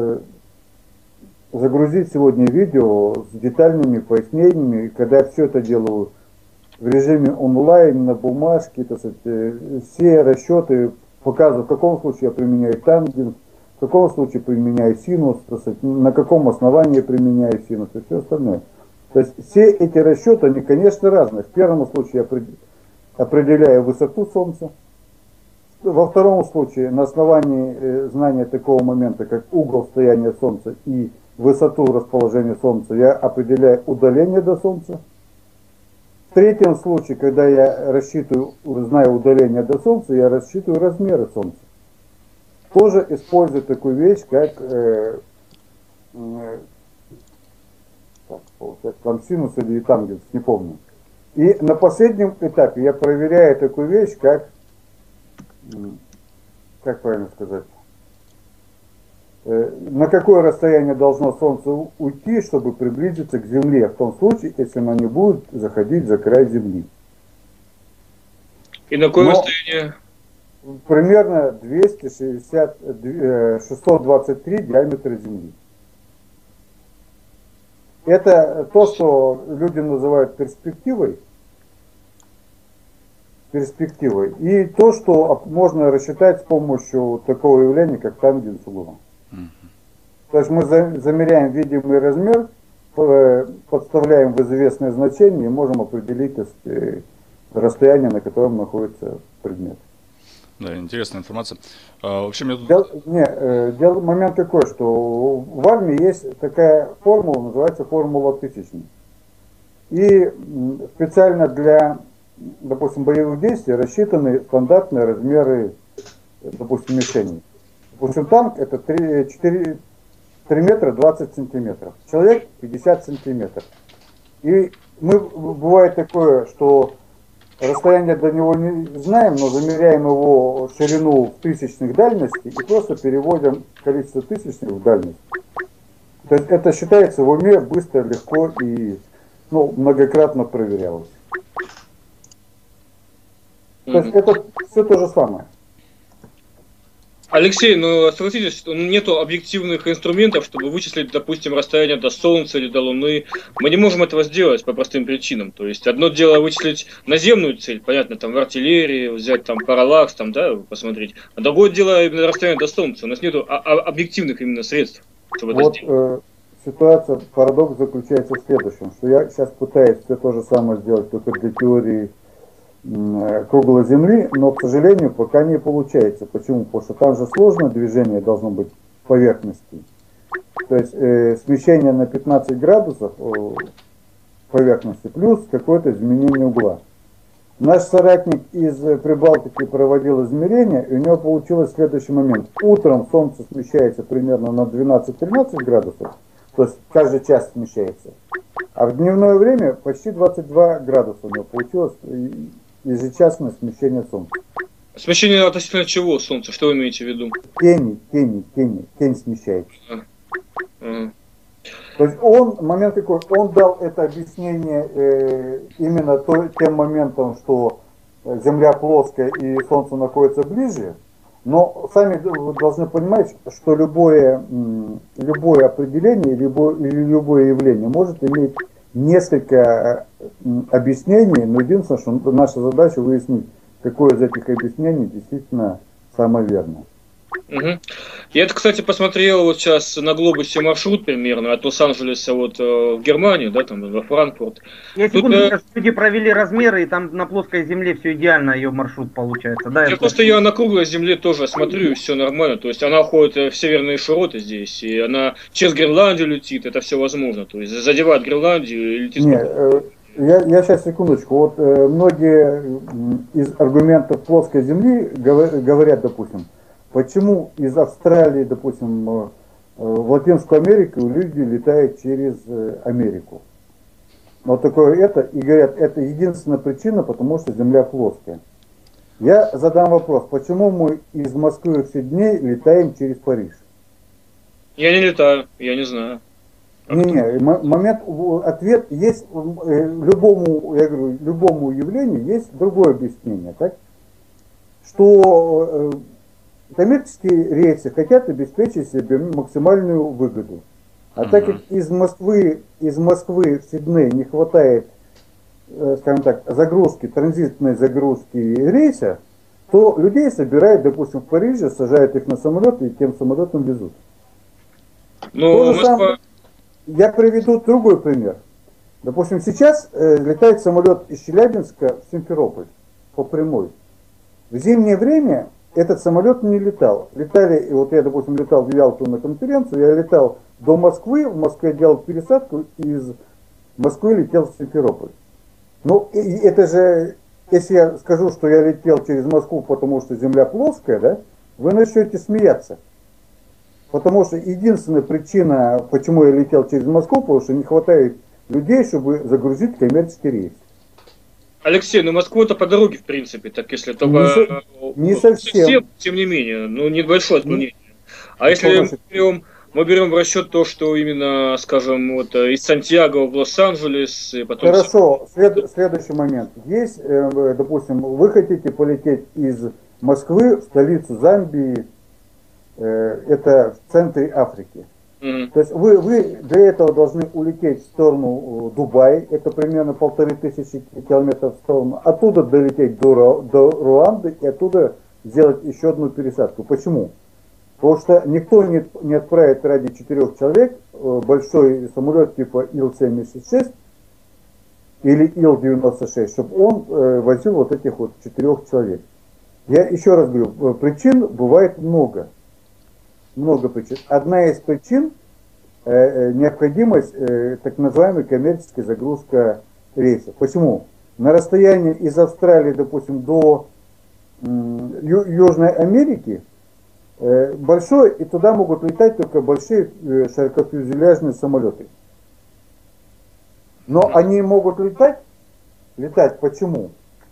загрузить сегодня видео с детальными пояснениями, и когда я все это делаю в режиме онлайн, на бумажке, так сказать, все расчеты показываю, в каком случае я применяю тангенс, в каком случае применяю синус, так сказать, на каком основании применяю синус и все остальное. То есть все эти расчеты, они, конечно, разные. В первом случае я определяю высоту Солнца, во втором случае на основании знания такого момента, как угол стояния Солнца и высоту расположения Солнца, я определяю удаление до Солнца. В третьем случае, когда я знаю удаление до Солнца, я рассчитываю размеры Солнца. Тоже использую такую вещь, как там синус или тангенс, не помню. И на последнем этапе я проверяю такую вещь, как правильно сказать, на какое расстояние должно Солнце уйти, чтобы приблизиться к Земле, в том случае, если оно не будет заходить за край Земли. И на какое расстояние? Примерно 623 диаметра Земли. Это то, что люди называют перспективой. И то, что можно рассчитать с помощью такого явления, как тангенс угла. То есть мы замеряем видимый размер, подставляем в известное значение и можем определить расстояние, на котором находится предмет. Да, интересная информация. Вообще, мне тут... Момент такой, что в армии есть такая формула, называется формула тысячник. И специально для, допустим, боевых действий рассчитаны стандартные размеры, допустим, мишеней. Допустим, танк это 3 метра 20 сантиметров, человек 50 сантиметров. И бывает такое, что расстояние до него не знаем, но замеряем его ширину в тысячных дальности и просто переводим количество тысячных в дальность. То есть это считается в уме быстро, легко и многократно проверялось. То есть это все то же самое. Алексей, согласитесь, что нету объективных инструментов, чтобы вычислить, допустим, расстояние до Солнца или до Луны. Мы не можем этого сделать по простым причинам. То есть одно дело вычислить наземную цель, понятно, там в артиллерии, взять там параллакс, там, да, посмотреть. А другое дело именно расстояние до Солнца. У нас нету объективных именно средств. чтобы это Вот сделать. ситуация, парадокс заключается в следующем, что я сейчас пытаюсь все то же самое сделать только для теории круглой Земли, но, к сожалению, пока не получается. Почему? Потому что там же сложное движение должно быть поверхности. То есть смещение на 15 градусов поверхности плюс какое-то изменение угла. Наш соратник из Прибалтики проводил измерения, и у него получилось следующий момент. Утром Солнце смещается примерно на 12-13 градусов, то есть каждый час смещается. А в дневное время почти 22 градуса у него получилось ежечасное смещение Солнца. Смещение относительно чего Солнца? Что вы имеете в виду? Тень смещается. То есть момент какой, он дал это объяснение именно тем моментом, что Земля плоская и Солнце находится ближе, но сами вы должны понимать, что любое определение, любое явление может иметь несколько объяснений, но единственное, что наша задача выяснить, какое из этих объяснений действительно самое верное. Угу. Я это, кстати, посмотрел вот сейчас на глобусе маршрут примерно от Лос-Анджелеса вот в Германию, да, там во Франкфурт. Я секунду, сейчас люди провели размеры, и там на плоской земле все идеально, ее маршрут получается. Да, просто я на круглой земле тоже смотрю, и все нормально. То есть она ходит в северные широты здесь, и она через Гренландию летит, это все возможно. То есть задевает Гренландию и летит. Я сейчас секундочку. Вот многие из аргументов плоской земли говорят, допустим, почему из Австралии, допустим, в Латинскую Америку люди летают через Америку. Вот такое и говорят, это единственная причина, потому что Земля плоская. Я задам вопрос, почему мы из Москвы в Сидней летаем через Париж? Я не летаю, я не знаю. Ответ есть любому явлению есть другое объяснение, так? Что коммерческие рейсы хотят обеспечить себе максимальную выгоду. А так как из Москвы в Сидней не хватает, скажем так, транзитной загрузки рейса, то людей собирают, допустим, в Париже, сажают их на самолет и тем самолетом везут. Я приведу другой пример. Допустим, сейчас летает самолет из Челябинска в Симферополь по прямой. В зимнее время этот самолет не летал. Вот я, допустим, летал в Ялту на конференцию, я летал до Москвы, в Москве делал пересадку, из Москвы летел в Симферополь. Ну, это же, если я скажу, что я летел через Москву, потому что Земля плоская, да, вы начнете смеяться. Потому что единственная причина, почему я летел через Москву, потому что не хватает людей, чтобы загрузить коммерческий рейс. Алексей, ну Москва-то по дороге, в принципе, так если только... Не совсем. Тем не менее, ну небольшое отклонение. А если мы берем в расчет то, что именно, скажем, вот из Сантьяго в Лос-Анджелес, и потом... Хорошо, следующий момент. Есть, допустим, вы хотите полететь из Москвы в столицу Замбии, это в центре Африки. То есть вы для этого должны улететь в сторону Дубая, это примерно 1500 километров в сторону, оттуда долететь до Руанды и оттуда сделать еще одну пересадку. Почему? Потому что никто не отправит ради 4 человек большой самолет типа Ил-76 или Ил-96, чтобы он возил вот этих вот 4 человек. Я еще раз говорю, причин бывает много. Много причин. Одна из причин необходимость так называемой коммерческой загрузки рейсов. Почему? На расстоянии из Австралии, допустим, до Южной Америки большой, и туда могут летать только большие широкофюзеляжные самолеты. Но они могут летать почему?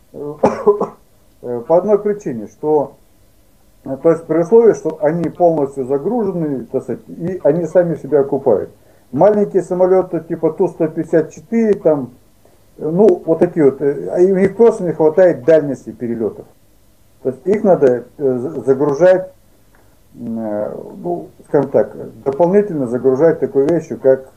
По одной причине, что то есть при условии, что они полностью загружены, так сказать, и они сами себя окупают. Маленькие самолеты типа Ту-154, там, ну, вот такие вот, у них просто не хватает дальности перелетов. То есть их надо загружать, ну, скажем так, дополнительно загружать такой вещью, как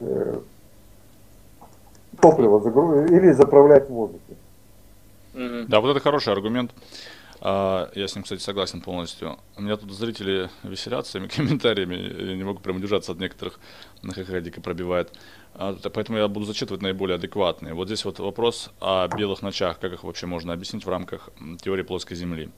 топливо, или заправлять в воздухе. Да, вот это хороший аргумент. Я с ним, кстати, согласен полностью. У меня тут зрители веселятся своими комментариями, я не могу прям удержаться от некоторых, на ХХ дико пробивает. Поэтому я буду зачитывать наиболее адекватные. Вот здесь вот вопрос о белых ночах, как их вообще можно объяснить в рамках теории плоской Земли.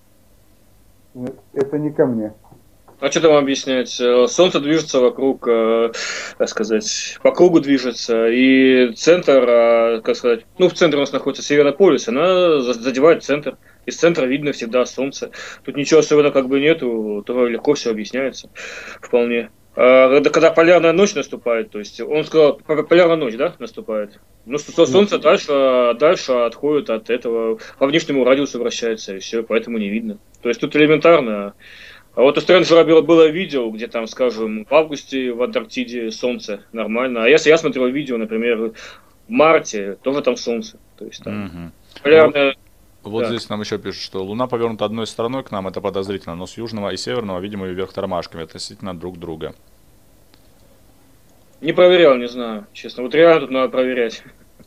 Это не ко мне. А что там объяснять? Солнце движется вокруг, так сказать, по кругу движется, и центр, как сказать, ну, в центре у нас находится Северный полюс, она задевает центр. Из центра видно всегда солнце. Тут ничего особенного как бы нету, то легко все объясняется вполне. Когда полярная ночь наступает, то есть он сказал, полярная ночь, да, наступает. Ну, солнце дальше отходит от этого, по внешнему радиусу вращается, и все, поэтому не видно. То есть тут элементарно. А вот у Стрэнджера было видео, где там, скажем, в августе в Антарктиде солнце нормально. А я смотрел видео, например, в марте, тоже там солнце. То есть там полярная... Вот здесь нам еще пишут, что Луна повернута одной стороной к нам, это подозрительно, но с южного и северного, видимо, вверх тормашками относительно друг друга. Не проверял, не знаю, честно. Вот реально тут надо проверять.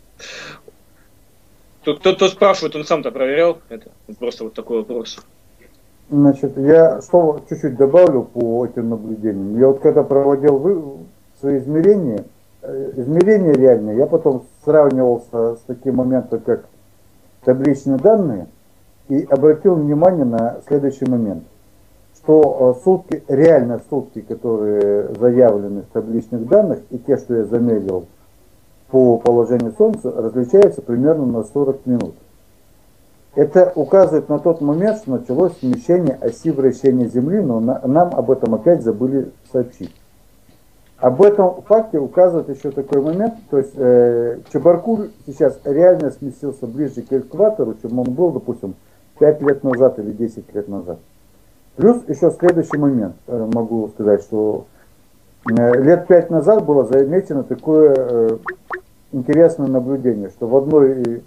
Тут кто спрашивает, он сам-то проверял? Это просто вот такой вопрос. Значит, я что чуть-чуть добавлю по этим наблюдениям. Я вот когда проводил свои измерения реальные, я потом сравнивался с таким моментом, как табличные данные, и обратил внимание на следующий момент, что сутки, реально сутки, которые заявлены в табличных данных, и те, что я замерил по положению Солнца, различаются примерно на 40 минут. Это указывает на тот момент, что началось смещение оси вращения Земли, но нам об этом опять забыли сообщить. Об этом факте указывает еще такой момент, то есть Чебаркуль сейчас реально сместился ближе к экватору, чем он был, допустим, 5 лет назад или 10 лет назад. Плюс еще следующий момент, могу сказать, что лет 5 назад было замечено такое интересное наблюдение, что в одной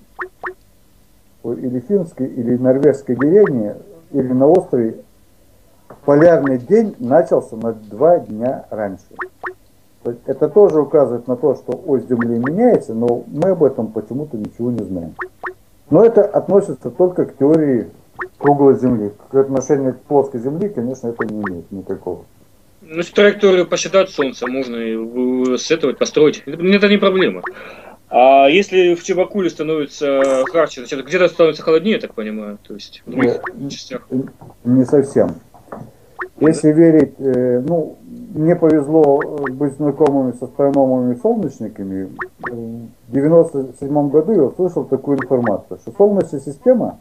или финской, или норвежской деревне, или на острове полярный день начался на 2 дня раньше. То есть это тоже указывает на то, что ось Земли меняется, но мы об этом почему-то ничего не знаем. Но это относится только к теории круглой Земли. К отношению к плоской Земли, конечно, это не имеет никакого. Ну, траекторию посчитать Солнце можно и с этого построить. Это не проблема. А если в Чебаркуле становится жарче, значит, где-то становится холоднее, я так понимаю, то есть в других частях? Не совсем. Если верить, ну, мне повезло быть знакомыми с астрономами-солнечниками. В 1997 году я услышал такую информацию, что Солнечная система,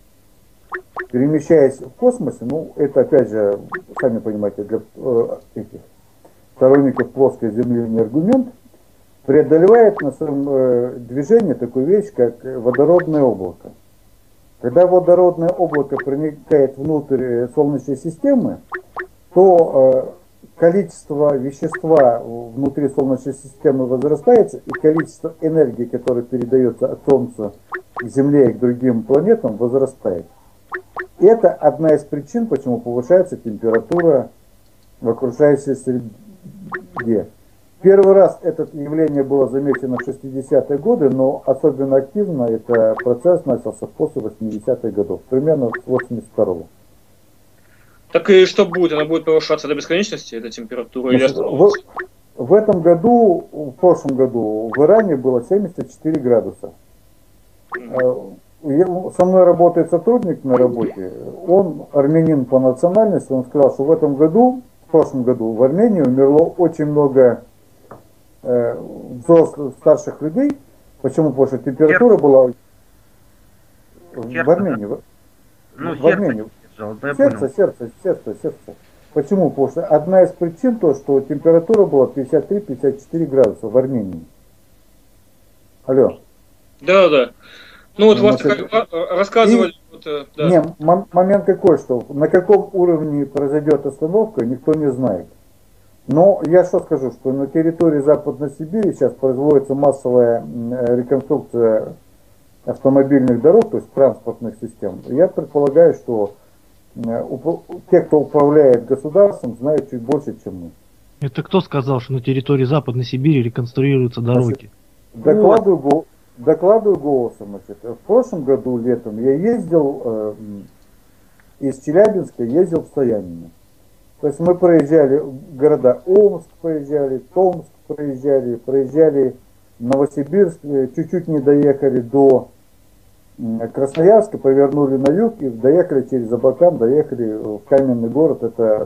перемещаясь в космосе, ну, это опять же, сами понимаете, для этих сторонников плоской Земли не аргумент, преодолевает на своем движении такую вещь, как водородное облако. Когда водородное облако проникает внутрь Солнечной системы, то количество вещества внутри Солнечной системы возрастается, и количество энергии, которое передается от Солнца к Земле и к другим планетам, возрастает. И это одна из причин, почему повышается температура в окружающей среде. Первый раз это явление было замечено в 60-е годы, но особенно активно этот процесс начался после 80-х годов, примерно с 82-го. Так и что будет? Она будет повышаться до бесконечности, эта температура? Значит, в этом году, в прошлом году в Иране было 74 градуса. Со мной работает сотрудник на работе, он армянин по национальности, он сказал, что в прошлом году в Армении умерло очень много взрослых, старших людей. Почему? Потому что температура была в Армении. В Армении. Сердце. Почему? Потому что одна из причин то, что температура была 53-54 градуса в Армении. Алло. Да. Ну вот вас рассказывали. Да. Не, момент какой, что на каком уровне произойдет остановка, никто не знает. Но я что скажу, что на территории Западной Сибири сейчас производится массовая реконструкция автомобильных дорог, то есть транспортных систем. Я предполагаю, что те, кто управляет государством, знают чуть больше, чем мы. Это кто сказал, что на территории Западной Сибири реконструируются дороги? Докладываю голосом. Значит, в прошлом году летом я ездил из Челябинска ездил в Стоянину. То есть мы проезжали города Омск, проезжали, Томск проезжали Новосибирск, чуть-чуть не доехали до Красноярска, повернули на юг и доехали через Абакан, доехали в каменный город, это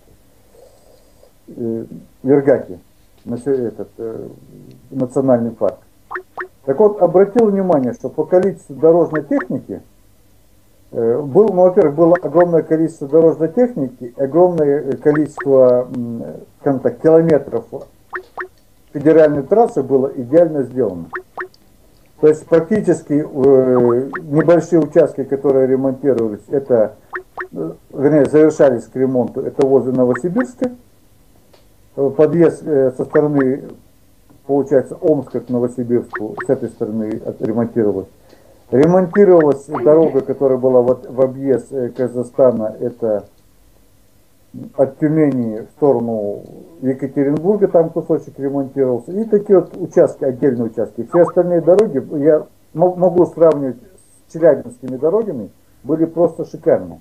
Вергаки, национальный парк. Так вот, обратил внимание, что по количеству дорожной техники, во-первых, было огромное количество дорожной техники, огромное количество, скажем так, километров федеральной трассы было идеально сделано. То есть практически небольшие участки, которые ремонтировались, это, вернее, завершались к ремонту, это возле Новосибирска. Подъезд со стороны, получается, Омска к Новосибирску, с этой стороны ремонтировалась. Ремонтировалась дорога, которая была в объезд Казахстана, это от Тюмени в сторону Екатеринбурга, там кусочек ремонтировался. И такие вот участки, отдельные участки. Все остальные дороги, я могу сравнивать с челябинскими дорогами, были просто шикарные.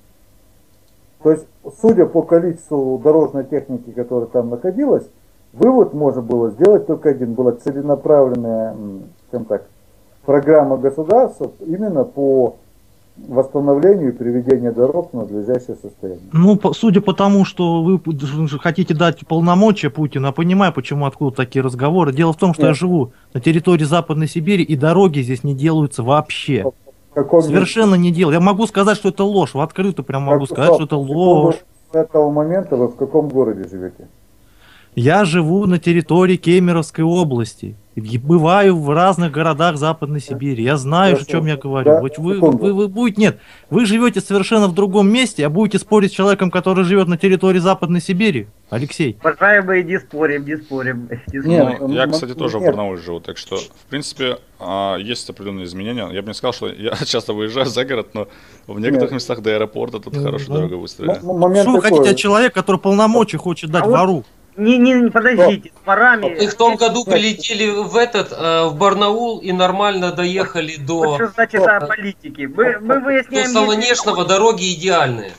То есть, судя по количеству дорожной техники, которая там находилась, вывод можно было сделать только один. Была целенаправленная, скажем так, программа государства именно по восстановлению и приведению дорог в надлежащее состояние. Ну, судя по тому, что вы хотите дать полномочия Путину, я понимаю, почему откуда такие разговоры. Дело в том, что я живу на территории Западной Сибири, и дороги здесь не делаются вообще. Совершенно не делают. Я могу сказать, что это ложь. В открытую прям могу сказать, что это ложь. С этого момента вы в каком городе живете? Я живу на территории Кемеровской области. Бываю в разных городах Западной Сибири. Я знаю, о чем я говорю. Да, вы будете, нет, вы живете совершенно в другом месте, а будете спорить с человеком, который живет на территории Западной Сибири. Алексей. Уважаемые, не спорим, не спорим. Ну, я, кстати, тоже в Барнауле живу, так что, в принципе, есть определенные изменения. Я бы не сказал, что я часто выезжаю за город, но в некоторых местах до аэропорта тут хорошая дорога выстроена. Что вы хотите от человека, который полномочия хочет дать вору? Не, подождите, с ворами... Мы в том году прилетели в Барнаул и нормально доехали до... Что значит о политике? Мы выясняем... До Солонечного дороги идеальные.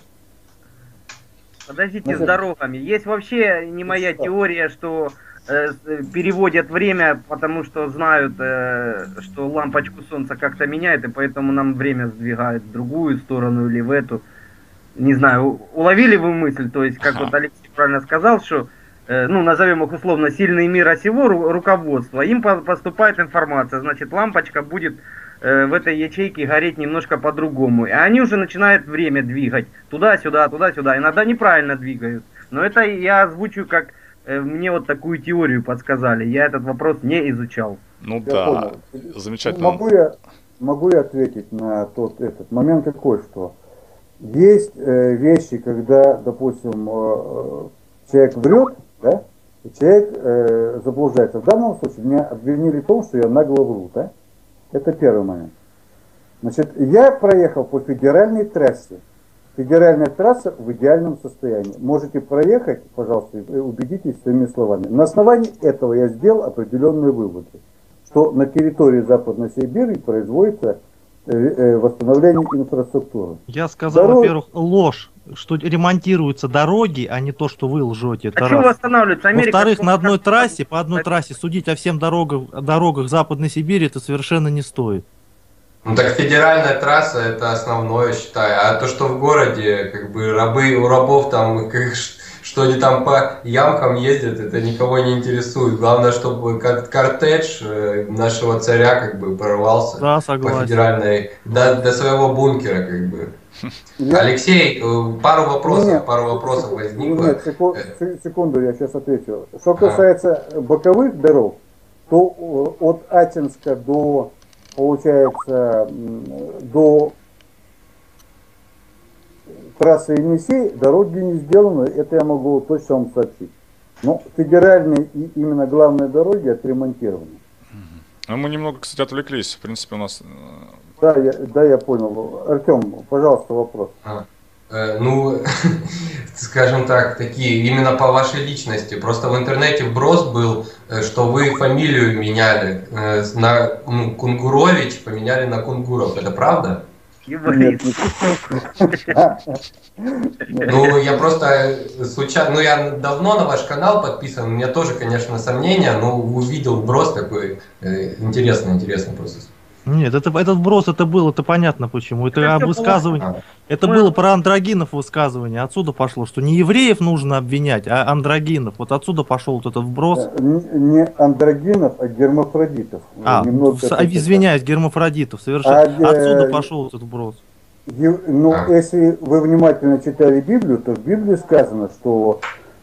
Подождите, с дорогами. Есть вообще не моя теория, что переводят время, потому что знают, что лампочку солнца как-то меняет, и поэтому нам время сдвигают в другую сторону или в эту. Не знаю, уловили вы мысль? То есть, как вот Алексей правильно сказал, что... ну, назовем их условно, сильные мира сего, руководство, им поступает информация, значит, лампочка будет в этой ячейке гореть немножко по-другому. И они уже начинают время двигать туда-сюда, туда-сюда. Иногда неправильно двигают. Но это я озвучу, как мне вот такую теорию подсказали. Я этот вопрос не изучал. Ну я да, понял. Замечательно. Могу я ответить на этот момент какой, что есть вещи, когда, допустим, человек врет, да, и человек заблуждается. В данном случае меня обвинили в том, что я нагло вру, да? Это первый момент. Значит, я проехал по федеральной трассе. Федеральная трасса в идеальном состоянии. Можете проехать, пожалуйста, и убедитесь своими словами. На основании этого я сделал определенные выводы, что на территории Западной Сибири производится восстановление инфраструктуры. Я сказал, во-первых, ложь, что ремонтируются дороги, а не то, что вы лжете. Это раз. Восстанавливается? Америка, во-вторых, на одной трассе, по одной трассе судить о всем дорогах Западной Сибири это совершенно не стоит. Ну так федеральная трасса это основное, считаю. А то, что в городе, как бы у рабов там, что они там по ямкам ездят, это никого не интересует. Главное, чтобы кортедж нашего царя как бы прорвался по федеральной до своего бункера, как бы. Алексей, пару вопросов возникло. Нет, секунду, я сейчас отвечу. Что касается боковых дорог, то от Ачинска до, получается, до трассы Енисей дороги не сделаны, это я могу точно вам сообщить. Но федеральные и именно главные дороги отремонтированы. Мы немного, кстати, отвлеклись. В принципе, у нас... Да, я понял. Артем, пожалуйста, вопрос. Ну, скажем так, такие, именно по вашей личности. Просто в интернете вброс был, что вы фамилию меняли на Кунгурович, поменяли на Кунгуров. Это правда? Еврей. Ну, я просто случайно, ну, я давно на ваш канал подписан, у меня тоже, конечно, сомнения, но увидел вброс такой, интересный просто. Нет, этот вброс это был, это понятно почему. Это всё высказывание, это Мы- было про андрогинов высказывание. Отсюда пошло, что не евреев нужно обвинять, а андрогинов. Вот отсюда пошел вот этот вброс. Не андрогинов, а гермафродитов. Немного это- Извиняюсь, гермафродитов, совершенно. А, Отсюда пошел этот вброс. Ну, если вы внимательно читали Библию, то в Библии сказано, что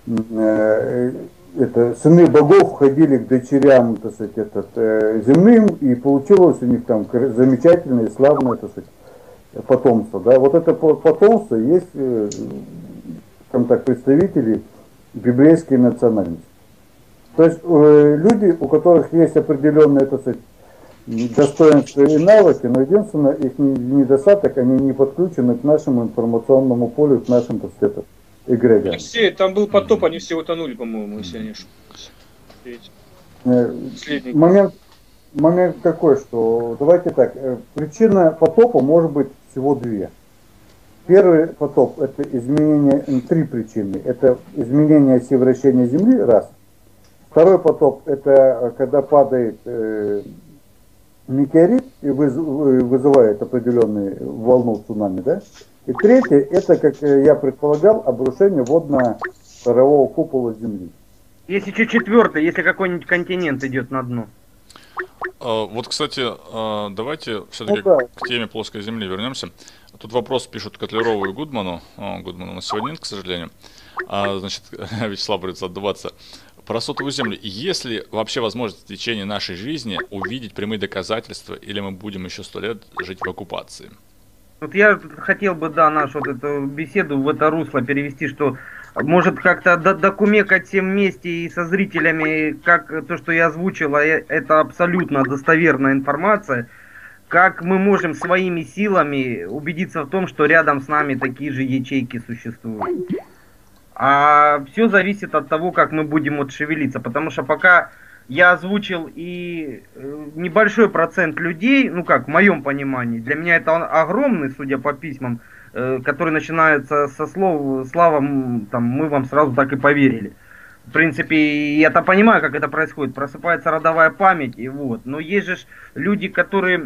сыны богов ходили к дочерям, так сказать, земным, и получилось у них там замечательное и славное, так сказать, потомство. Да? Вот это потомство есть, скажем так, представители библейской национальности. То есть люди, у которых есть определенные, так сказать, достоинства и навыки, но единственное, их недостаток, они не подключены к нашему информационному полю, к нашим, так сказать, эгрегорам. Все, там был потоп, они все утонули, по-моему, если я не ошибаюсь. Момент такой, что давайте так, причина потопа может быть всего две. Первый потоп — это изменение, три причины. Это изменение оси вращения Земли, раз. Второй потоп — это когда падает метеорит и вызывает определенную волну цунами, да? И третье — это, как я предполагал, обрушение водно-парового купола Земли. Есть еще четвертый, если какой-нибудь континент идет на дно. Вот, кстати, давайте все-таки да. к теме плоской Земли вернемся. Тут вопрос пишут Котлерову и Гудману. Гудмана у нас сегодня нет, к сожалению. Значит, Вячеслав будет отдуваться. Про сотовую Землю. Есть ли вообще возможность в течение нашей жизни увидеть прямые доказательства, или мы будем еще 100 лет жить в оккупации? Вот я хотел бы, да, нашу вот эту беседу в это русло перевести, что может как-то докумекать всем вместе и со зрителями, как то, что я озвучил, это абсолютно достоверная информация, как мы можем своими силами убедиться в том, что рядом с нами такие же ячейки существуют. А все зависит от того, как мы будем вот шевелиться, потому что пока я озвучил и небольшой процент людей, ну как, в моем понимании, для меня это огромный, судя по письмам, которые начинаются со слов «Слава, там, мы вам сразу так и поверили». В принципе, я-то понимаю, как это происходит, просыпается родовая память, и вот. Но есть же люди, которые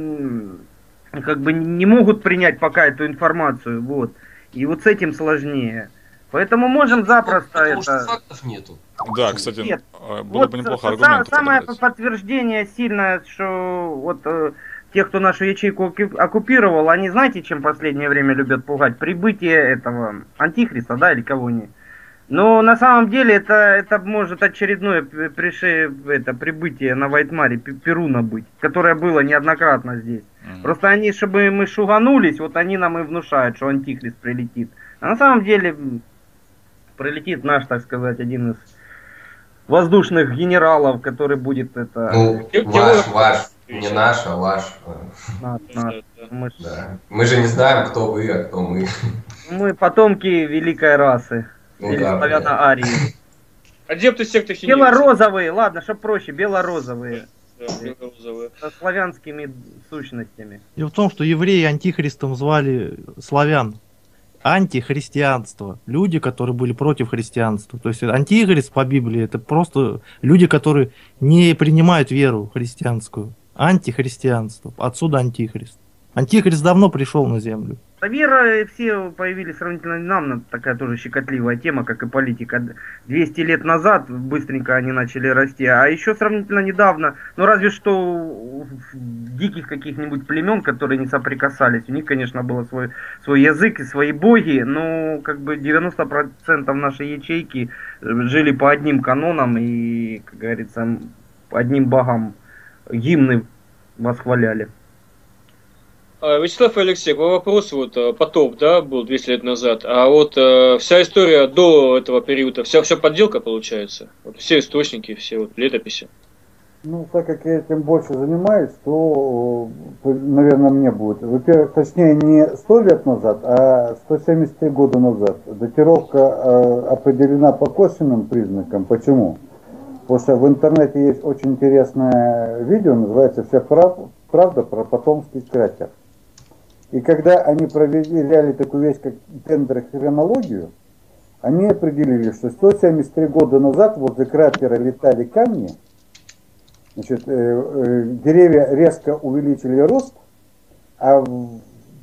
как бы не могут принять пока эту информацию, вот. И вот с этим сложнее. Поэтому можем запросто Потому это... что фактов нету. Да, кстати, Нет. было Вот бы неплохо аргументы самое подобрать. подтверждение сильное, что вот те, кто нашу ячейку оккупировал, они знаете, чем в последнее время любят пугать? Прибытие этого антихриста, да, или кого-нибудь. Но на самом деле это может очередное прибытие на Вайтмаре Перуна быть, которое было неоднократно здесь. Просто они, чтобы мы шуганулись, вот они нам и внушают, что антихрист прилетит. А на самом деле прилетит наш, так сказать, один из воздушных генералов, который будет это... Ну, ваш, не наш, а ваш. Наш. Да. Мы же не знаем, кто вы, а кто мы. Мы потомки великой расы. Ну, или да, славяно-арии. Адепты секты Хинеев. Белорозовые, ладно, чтоб проще, белорозовые. Да, белорозовые. Со славянскими сущностями. Дело в том, что евреи антихристом звали славян. Антихристианство. Люди, которые были против христианства. То есть антихрист по Библии это просто люди, которые не принимают веру христианскую. Антихристианство. Отсюда антихрист. Антихрист давно пришел на землю. Вера все появились сравнительно недавно, такая тоже щекотливая тема, как и политика. 200 лет назад быстренько они начали расти, а еще сравнительно недавно, ну разве что диких каких-нибудь племен, которые не соприкасались, у них, конечно, был свой язык и свои боги, но как бы 90% нашей ячейки жили по одним канонам и, как говорится, одним богам гимны восхваляли. Вячеслав и Алексей, по вопросу, вот потоп, да, был 200 лет назад, а вот вся история до этого периода, вся подделка получается? Вот все источники, все вот летописи. Ну, так как я этим больше занимаюсь, то, наверное, мне будет. Во-первых, точнее, не 100 лет назад, а 173 года назад. Датировка определена по косвенным признакам. Почему? Потому что в интернете есть очень интересное видео, называется «Вся правда про Потомский кратер». И когда они проверяли такую вещь, как дендрохронологию, они определили, что 173 года назад возле кратера летали камни, значит, деревья резко увеличили рост, а в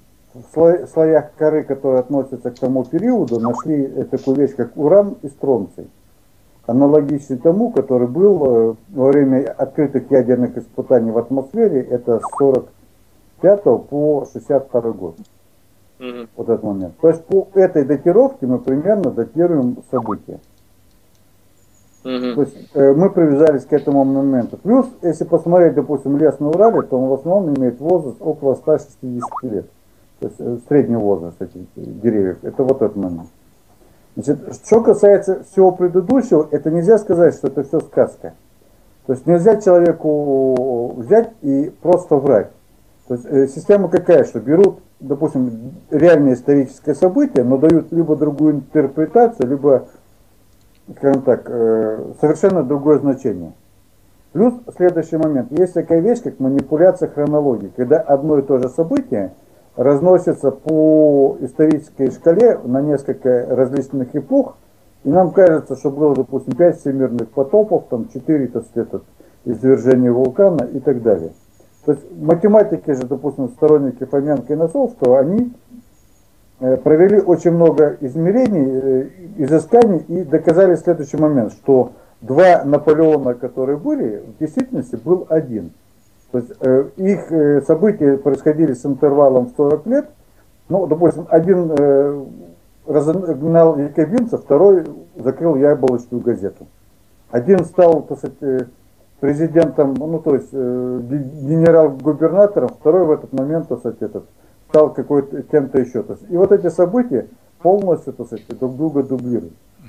слоях коры, которые относятся к тому периоду, нашли такую вещь, как уран и стронций, аналогичный тому, который был во время открытых ядерных испытаний в атмосфере, это с 45 по 62 год. Вот этот момент. То есть по этой датировке мы примерно датируем события. То есть мы привязались к этому моменту. Плюс, если посмотреть, допустим, лес на Урале, то он в основном имеет возраст около 160 лет. То есть средний возраст этих деревьев. Это вот этот момент. Значит, что касается всего предыдущего, это нельзя сказать, что это все сказка. То есть нельзя человеку взять и просто врать. То есть система какая, что берут, допустим, реальное историческое событие, но дают либо другую интерпретацию, либо, скажем так, совершенно другое значение. Плюс следующий момент. Есть такая вещь, как манипуляция хронологии, когда одно и то же событие разносится по исторической шкале на несколько различных эпох, и нам кажется, что было, допустим, 5 всемирных потопов, там 4, так сказать, извержения вулкана и так далее. То есть математики же, допустим, сторонники Фоменко и Носовского, они провели очень много измерений, изысканий и доказали следующий момент, что два Наполеона, которые были, в действительности был один. То есть их события происходили с интервалом в 40 лет. Ну, допустим, один разогнал якобинцев, второй закрыл яблочную газету. Один стал, так сказать, президентом, ну, то есть генерал-губернатором, второй в этот момент, так сказать, стал какой-то кем-то еще. То есть, и вот эти события полностью, так сказать, друг друга дублируют.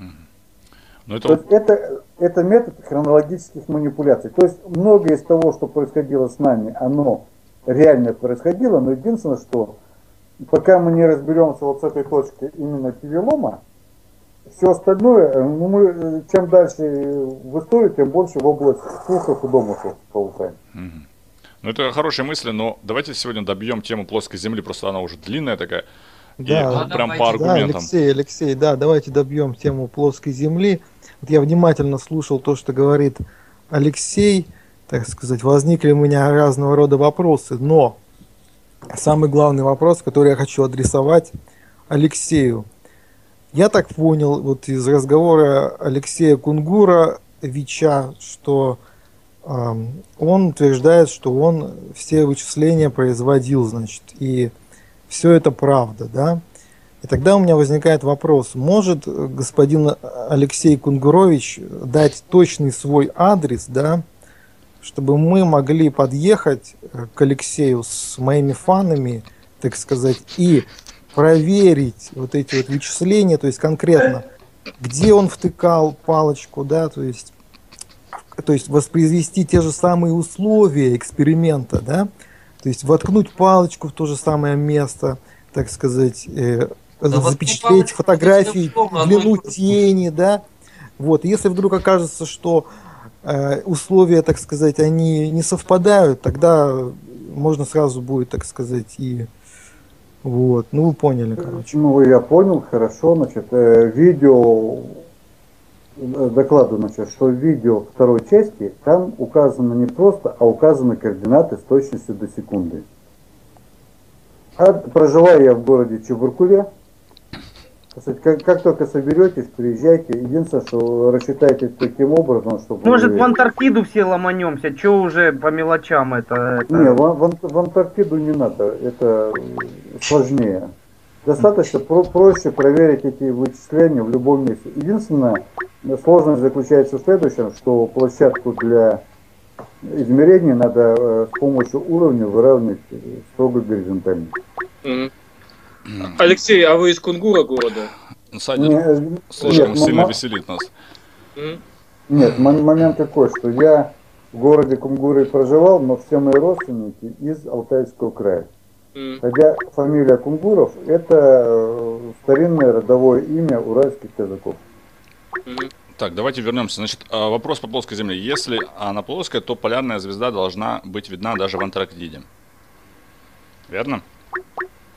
То есть это метод хронологических манипуляций. То есть многое из того, что происходило с нами, оно реально происходило, но единственное, что пока мы не разберемся вот с этой точки именно перелома, все остальное, ну, мы чем дальше в историю, тем больше в область слухов и домыслов получаем. Ну, это хорошая мысль, но давайте сегодня добьем тему плоской Земли, просто она уже длинная такая. Да, и прям по аргументам. Да, Алексей, да, давайте добьем тему плоской Земли. Вот я внимательно слушал то, что говорит Алексей, так сказать, возникли у меня разного рода вопросы, но самый главный вопрос, который я хочу адресовать Алексею. Я так понял вот из разговора Алексея Кунгуровича, что он утверждает, что он все вычисления производил, значит, и все это правда, да? И тогда у меня возникает вопрос, может господин Алексей Кунгурович дать точный свой адрес, да, чтобы мы могли подъехать к Алексею с моими фанами, так сказать, и проверить вот эти вот вычисления, то есть конкретно, где он втыкал палочку, да, то есть воспроизвести те же самые условия эксперимента, да, то есть воткнуть палочку в то же самое место, так сказать, запечатлеть фотографии, длину тени, да, вот, если вдруг окажется, что условия, так сказать, они не совпадают, тогда можно сразу будет, так сказать, и вот, ну вы поняли, короче. Ну, я понял, хорошо, значит, видео, докладываю, значит, что в видео второй части, там указано не просто, а указаны координаты с точностью до секунды. Проживаю я в городе Чебуркуле. Как только соберетесь, приезжайте. Единственное, что рассчитайте таким образом, чтобы... Может, в Антарктиду все ломанемся, что уже по мелочам это... Не, в Антарктиду не надо, это сложнее. Достаточно проще проверить эти вычисления в любом месте. Единственное, сложность заключается в следующем, что площадку для измерений надо с помощью уровня выравнивать строго горизонтально. Алексей, а вы из Кунгура города? Слишком сильно веселит нас. Нет, момент такой, что я в городе Кунгуры проживал, но все мои родственники из Алтайского края. Хотя фамилия Кунгуров – это старинное родовое имя уральских казаков. Так, давайте вернемся. Значит, вопрос по плоской Земле. Если она плоская, то полярная звезда должна быть видна даже в Антарктиде. Верно?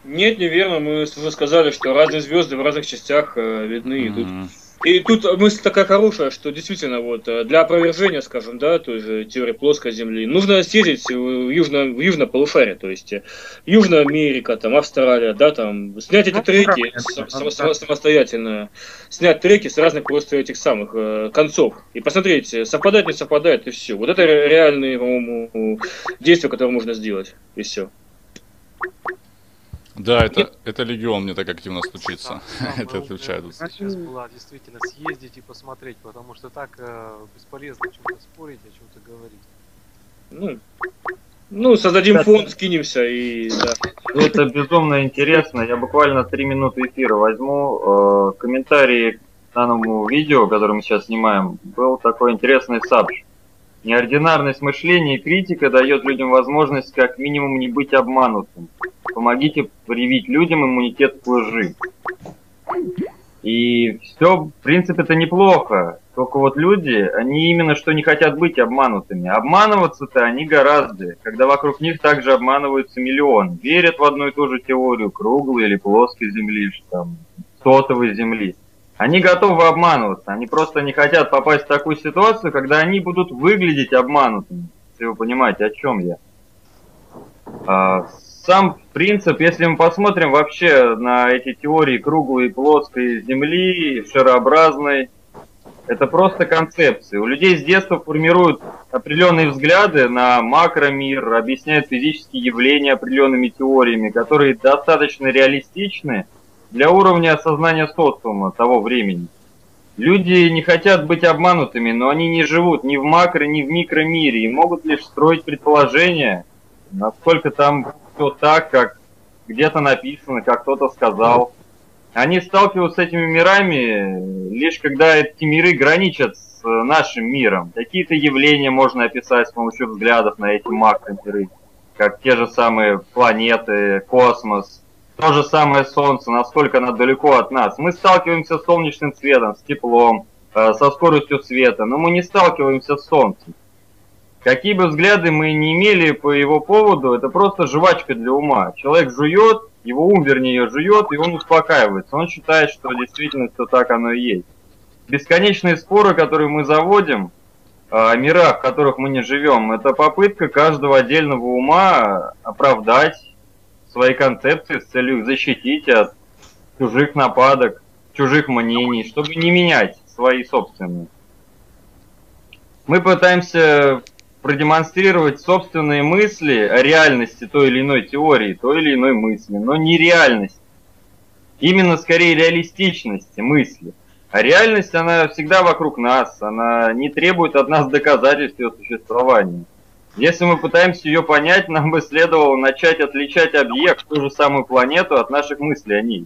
Нет, неверно. Мы уже сказали, что разные звезды в разных частях видны. И тут мысль такая хорошая, что действительно вот для опровержения, скажем, да, той же теории плоской Земли, нужно съездить в южное полушарие, то есть Южная Америка, там Австралия, да, там снять эти треки самостоятельно, снять треки с разных просто этих самых концов и посмотреть, совпадает, не совпадает, и все. Вот это реальные, по-моему, действия, которые можно сделать, и все. Да, это Легион мне так активно стучится. Это отвечает. Сейчас была действительно съездить и посмотреть, потому что так бесполезно о чем-то спорить, о чем-то говорить. Ну, создадим фонд, скинемся и да. Это безумно интересно. Я буквально 3 минуты эфира возьму. Комментарий к данному видео, которое мы сейчас снимаем, был такой интересный сабж. Неординарность мышления и критика дает людям возможность как минимум не быть обманутым. Помогите привить людям иммунитет к лжи. И все, в принципе, это неплохо. Только вот люди, они именно что не хотят быть обманутыми. Обманываться-то они гораздо, когда вокруг них также обманываются миллионы. Верят в одну и ту же теорию круглой или плоской Земли, там, сотовой Земли. Они готовы обманываться, они просто не хотят попасть в такую ситуацию, когда они будут выглядеть обманутыми. Если вы понимаете, о чем я. Сам принцип, если мы посмотрим вообще на эти теории круглой и плоской Земли, шарообразной, это просто концепции. У людей с детства формируют определенные взгляды на макромир, объясняют физические явления определенными теориями, которые достаточно реалистичны для уровня осознания социума того времени. Люди не хотят быть обманутыми, но они не живут ни в макро, ни в микромире и могут лишь строить предположения, насколько там все так, как где-то написано, как кто-то сказал. Они сталкиваются с этими мирами лишь когда эти миры граничат с нашим миром. Какие-то явления можно описать с помощью взглядов на эти макромиры, как те же самые планеты, космос. То же самое Солнце, насколько оно далеко от нас. Мы сталкиваемся с солнечным светом, с теплом, со скоростью света, но мы не сталкиваемся с Солнцем. Какие бы взгляды мы ни имели по его поводу, это просто жвачка для ума. Человек жует, его ум, вернее, ее жует, и он успокаивается. Он считает, что действительно все так оно и есть. Бесконечные споры, которые мы заводим о мирах, в которых мы не живем, это попытка каждого отдельного ума оправдать свои концепции с целью их защитить от чужих нападок, чужих мнений, чтобы не менять свои собственные. Мы пытаемся продемонстрировать собственные мысли о реальности той или иной теории, той или иной мысли, но не реальность. Именно скорее реалистичности мысли. А реальность, она всегда вокруг нас, она не требует от нас доказательств ее существования. Если мы пытаемся ее понять, нам бы следовало начать отличать объект, ту же самую планету, от наших мыслей о ней.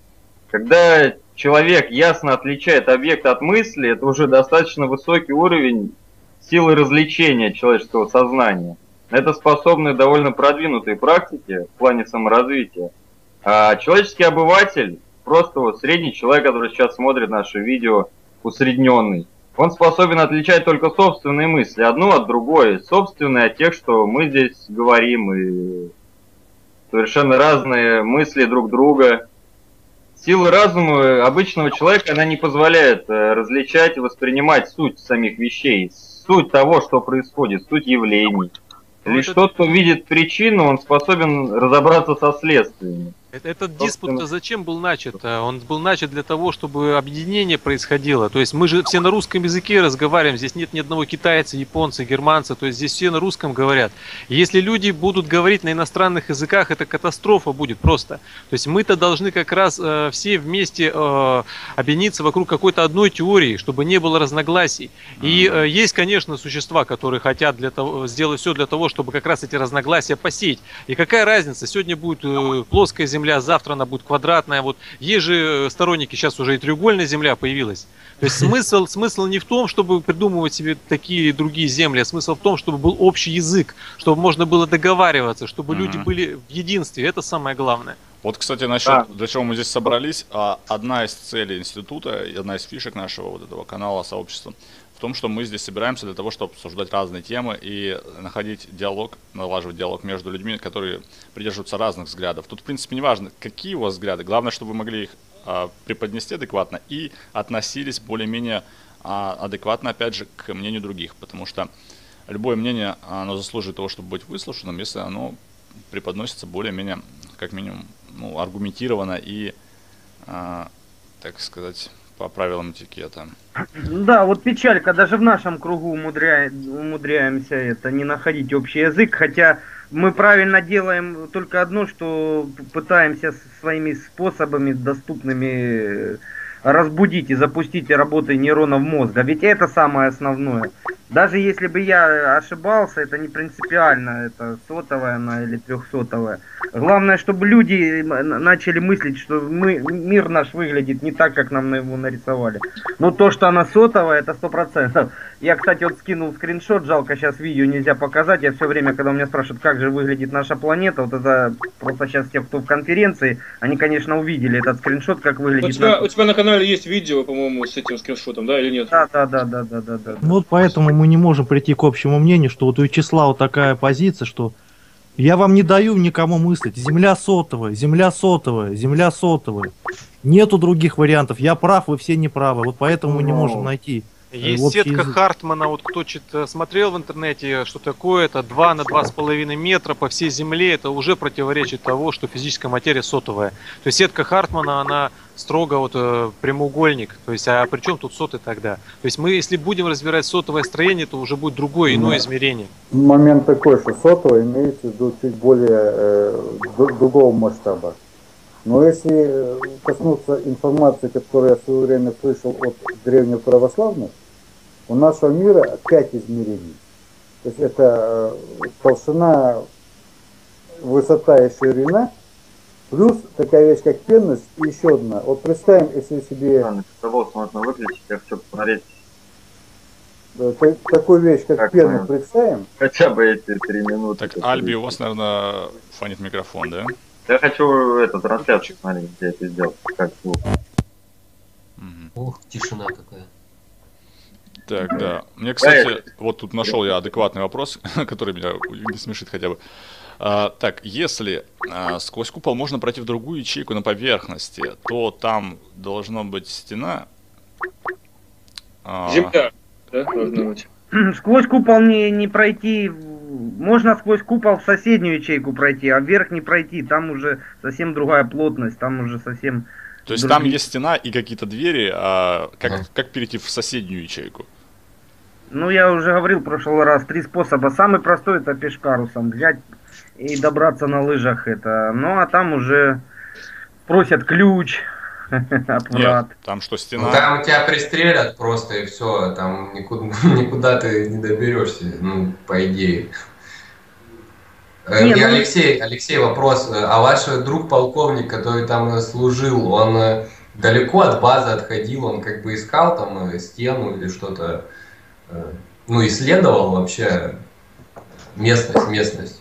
Когда человек ясно отличает объект от мысли, это уже достаточно высокий уровень силы развлечения человеческого сознания. Это способны довольно продвинутые практики в плане саморазвития. А человеческий обыватель, просто вот средний человек, который сейчас смотрит наше видео, усредненный, он способен отличать только собственные мысли, одну от другой, собственные от тех, что мы здесь говорим, и совершенно разные мысли друг друга. Сила разума обычного человека, она не позволяет различать и воспринимать суть самих вещей, суть того, что происходит, суть явлений. Лишь тот, кто видит причину, он способен разобраться со следствиями. Этот диспут зачем был начат? Он был начат для того, чтобы объединение происходило. То есть мы же все на русском языке разговариваем. Здесь нет ни одного китайца, японца, германца. То есть здесь все на русском говорят. Если люди будут говорить на иностранных языках, это катастрофа будет просто. То есть мы-то должны как раз все вместе объединиться вокруг какой-то одной теории, чтобы не было разногласий. И есть, конечно, существа, которые хотят сделать все для того, чтобы как раз эти разногласия посеять. И какая разница? Сегодня будет плоская земля, завтра она будет квадратная. Вот есть же сторонники, сейчас уже и треугольная земля появилась. То есть смысл не в том, чтобы придумывать себе такие и другие земли, а смысл в том, чтобы был общий язык, чтобы можно было договариваться, чтобы люди были в единстве. Это самое главное. Вот, кстати, насчет, для чего мы здесь собрались, одна из целей института, одна из фишек нашего вот этого канала, сообщества, в том, что мы здесь собираемся для того, чтобы обсуждать разные темы и находить диалог, налаживать диалог между людьми, которые придерживаются разных взглядов. Тут, в принципе, не важно, какие у вас взгляды, главное, чтобы вы могли их преподнести адекватно и относились более-менее адекватно, опять же, к мнению других, потому что любое мнение, оно заслуживает того, чтобы быть выслушанным, если оно преподносится более-менее, как минимум, ну, аргументированно и, так сказать, по правилам этикета. Да, вот печалька, даже в нашем кругу умудряемся это не находить общий язык, хотя мы правильно делаем только одно, что пытаемся своими способами доступными разбудить и запустить работу нейронов мозга. Ведь это самое основное. Даже если бы я ошибался, это не принципиально, это сотовая она или 300-я. Главное, чтобы люди начали мыслить, что мир наш выглядит не так, как нам его нарисовали. Но то, что она сотовая, это 100%. Я, кстати, вот скинул скриншот, жалко, сейчас видео нельзя показать. Я все время, когда меня спрашивают, как же выглядит наша планета, вот это просто сейчас те, кто в конференции, они, конечно, увидели этот скриншот, как выглядит. У тебя на канале есть видео, по-моему, с этим скриншотом, да, или нет? Да. Вот поэтому мы не можем прийти к общему мнению, что вот у Вячеслава такая позиция, что я вам не даю никому мыслить. Земля сотовая, земля сотовая, земля сотовая. Нету других вариантов. Я прав, вы все неправы. Вот поэтому мы не можем найти. Есть сетка Хартмана, вот кто смотрел в интернете, что такое, это 2 на 2,5 метра по всей Земле, это уже противоречит того, что физическая материя сотовая. То есть сетка Хартмана, она строго вот прямоугольник, то есть, а при чем тут сотый тогда? То есть мы, если будем разбирать сотовое строение, то уже будет другое, иное измерение. Момент такой, что сотовое имеется в виду чуть более другого масштаба. Но если коснуться информации, которую я в свое время слышал от древних православных, у нашего мира 5 измерений. То есть это толщина, высота и ширина, плюс такая вещь, как пенность, и еще одна. Вот представим, если себе... Можно выключить, я хочу посмотреть. Такую вещь, как пену, представим. Хотя бы эти 3 минуты. Так, Альби, у вас, наверное, фонит микрофон, да? Я хочу эту трансляцию смотреть, где это сделать, как звук. Ух, тишина какая. Так, да. Мне, кстати, вот тут нашел я адекватный вопрос, который меня не смешит хотя бы. Так, если сквозь купол можно пройти в другую ячейку на поверхности, то там должна быть стена. Земля, да, должна быть. Сквозь купол не пройти, можно сквозь купол в соседнюю ячейку пройти, а вверх не пройти, там уже совсем другая плотность, там уже совсем... То есть там есть стена и какие-то двери, как перейти в соседнюю ячейку? Ну, я уже говорил в прошлый раз, 3 способа. Самый простой — это пешкарусом взять и добраться на лыжах это. Ну, а там уже просят ключ от врат. Нет, там что, стена? Ну, там тебя пристрелят просто и все, там никуда ты не доберешься, ну, по идее. Не, ну... Алексей, вопрос. А ваш друг полковник, который там служил, он далеко от базы отходил, он как бы искал там стену или что-то, ну, исследовал вообще местность?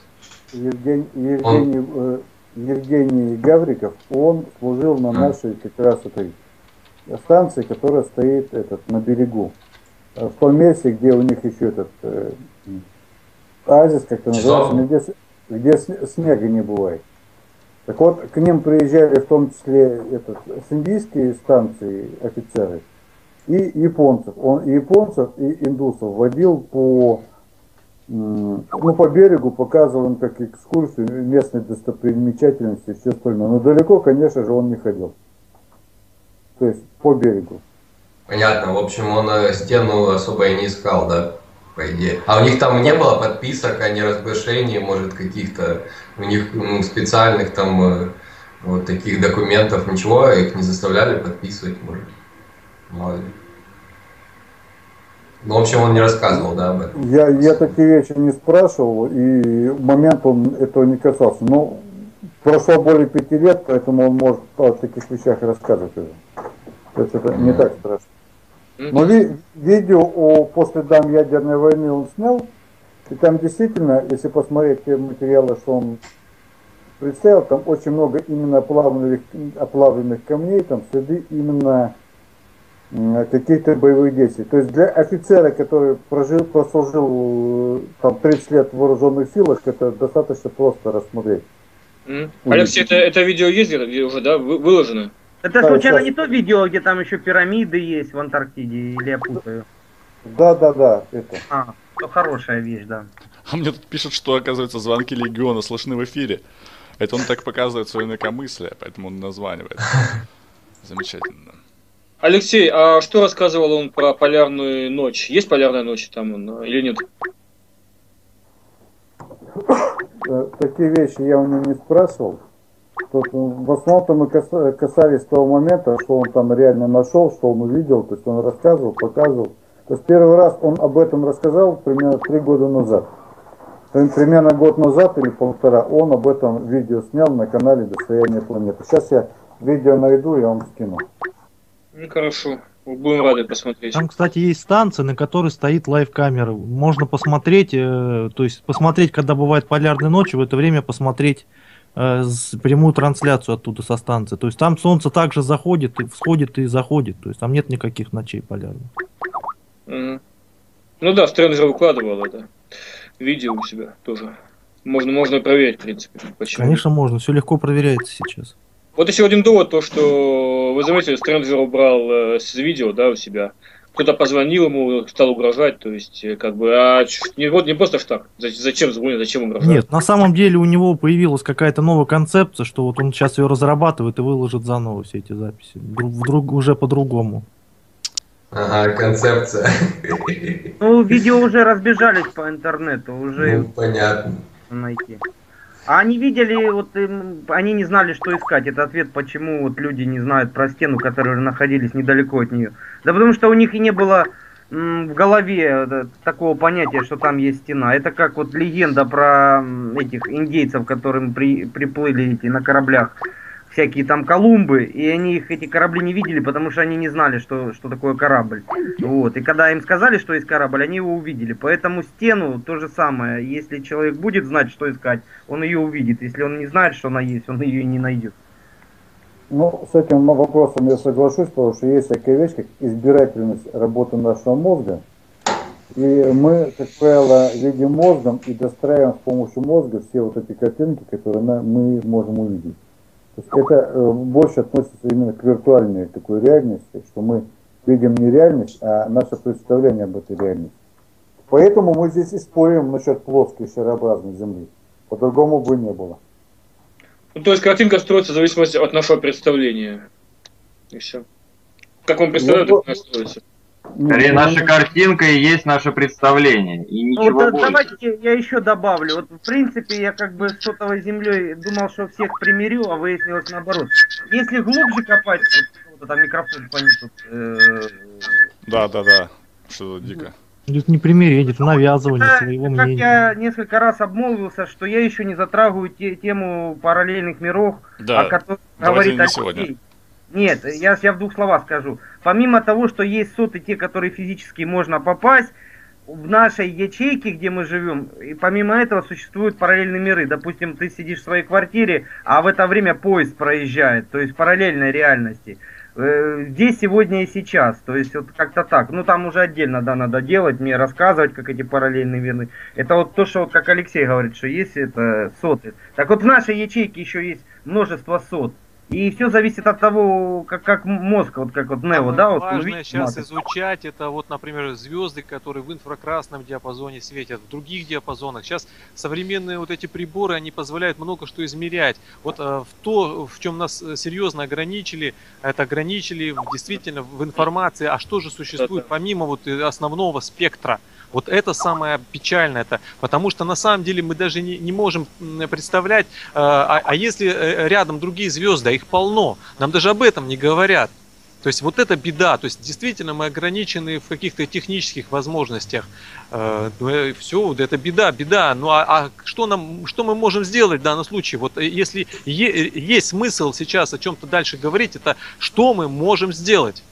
Евгений Гавриков, он служил на нашей как раз этой станции, которая стоит на берегу. В том месте, где у них еще этот оазис, как-то называется, где снега не бывает. Так вот, к ним приезжали в том числе с индийские станции офицеры и японцев. Он и японцев, и индусов водил по берегу, показывал им как экскурсию местной достопримечательности и все остальное. Но далеко, конечно же, он не ходил. То есть по берегу. Понятно. В общем, он стену особо и не искал, да? По идее. А у них там не было подписок о неразглашении, может, каких-то у них специальных там вот таких документов, ничего, их не заставляли подписывать, может. Мало ли. Ну, в общем, он не рассказывал, да, об этом? Я такие вещи не спрашивал, и в момент он этого не касался. Но прошло более 5 лет, поэтому он может о таких вещах рассказывать уже. То есть это не так страшно. Но видео по следам ядерной войны он снял, и там действительно, если посмотреть те материалы, что он представил, там очень много именно оплавленных камней, там следы именно каких-то боевых действий. То есть для офицера, который прослужил там 30 лет в вооруженных силах, это достаточно просто рассмотреть. Алексей, это видео есть где уже, да, выложено? Это случайно не то видео, где там еще пирамиды есть в Антарктиде, или я путаю? Да, это. То хорошая вещь, да. А мне тут пишут, что, оказывается, звонки Легиона слышны в эфире. Это он так показывает свое инакомыслие, поэтому он названивает. Замечательно. Алексей, а что рассказывал он про полярную ночь? Есть полярная ночь там или нет? Такие вещи я у него не спрашивал. Тут, в основном-то мы касались того момента, что он там реально нашел, что он увидел. То есть он рассказывал, показывал. То есть первый раз он об этом рассказал примерно 3 года назад. Примерно год назад или полтора он об этом видео снял на канале «Достояние планеты». Сейчас я видео найду и вам скину. Хорошо. Будем рады посмотреть. Там, кстати, есть станция, на которой стоит лайв-камера. Можно посмотреть, то есть посмотреть, когда бывает полярная ночь, в это время посмотреть прямую трансляцию оттуда со станции. То есть там солнце также заходит, и всходит и заходит. То есть там нет никаких ночей полярных. Ну да, Стрэнджер выкладывал это видео у себя тоже. Можно проверить, в принципе. Почему? Конечно, можно. Все легко проверяется сейчас. Вот еще один довод, то, что, вы заметили, Стрэнджер убрал с видео, да, у себя. Кто-то позвонил ему, стал угрожать, то есть, как бы, не просто ж так. Зачем звонит, зачем угрожать? Нет, на самом деле у него появилась какая-то новая концепция, что вот он сейчас ее разрабатывает и выложит заново все эти записи. Уже по-другому. Ага, концепция. Ну, видео уже разбежались по интернету, уже Ну, понятно. найти. А они видели, вот они не знали, что искать. Это ответ, почему вот люди не знают про стену, которые находились недалеко от нее. Да потому что у них и не было в голове такого понятия, что там есть стена. Это как вот легенда про этих индейцев, которым приплыли на кораблях всякие там Колумбы, и они эти корабли не видели, потому что они не знали, что такое корабль. Вот. И когда им сказали, что есть корабль, они его увидели. Поэтому стену то же самое. Если человек будет знать, что искать, он ее увидит. Если он не знает, что она есть, он ее и не найдет. Ну, с этим вопросом я соглашусь, потому что есть такая вещь, как избирательность работы нашего мозга. И мы, как правило, видим мозгом и достраиваем с помощью мозга все вот эти картинки, которые мы можем увидеть. То есть это больше относится именно к виртуальной такой реальности, что мы видим не реальность, а наше представление об этой реальности. Поэтому мы здесь и спорим насчет плоской шарообразной Земли. По-другому бы не было. Ну, то есть картинка строится в зависимости от нашего представления. И все. Как он представляет, так она строится. Скорее, наша картинка и есть наше представление. И ничего вот, больше. давайте я еще добавлю. Вот, в принципе, я как бы с сотовой землей думал, что всех примирю, а выяснилось наоборот. Если глубже копать, вот там микрофон понесут. Да. Что-то дико. Это не примирение, это навязывание своего как мнения. я несколько раз обмолвился, что я еще не затрагиваю тему параллельных миров, Да, о которых давайте говорит не Алексей. сегодня. Нет, я в двух словах скажу. Помимо того, что есть соты, те, которые физически можно попасть, в нашей ячейке, где мы живем, и помимо этого существуют параллельные миры. Допустим, ты сидишь в своей квартире, а в это время поезд проезжает, то есть параллельной реальности. Здесь, сегодня и сейчас, то есть вот как-то так. Ну там уже отдельно, да, надо делать, мне рассказывать, как эти параллельные миры. Это вот то, что вот как Алексей говорит, что есть это соты. Так вот в нашей ячейке еще есть множество сот. И все зависит от того, как мозг, вот как вот Нео, да, вот важно сейчас изучать, это вот, например, звезды, которые в инфракрасном диапазоне светят, в других диапазонах. Сейчас современные вот эти приборы, они позволяют много что измерять. Вот в чем нас серьезно ограничили, это ограничили действительно в информации, а что же существует помимо вот основного спектра. Вот это самое печальное, потому что на самом деле мы даже не можем представлять, а если рядом другие звезды, а их полно, нам даже об этом не говорят. То есть вот это беда, то есть действительно мы ограничены в каких-то технических возможностях. Все, это беда. Ну что мы можем сделать в данном случае? Вот если есть смысл сейчас о чем-то дальше говорить, это что мы можем сделать?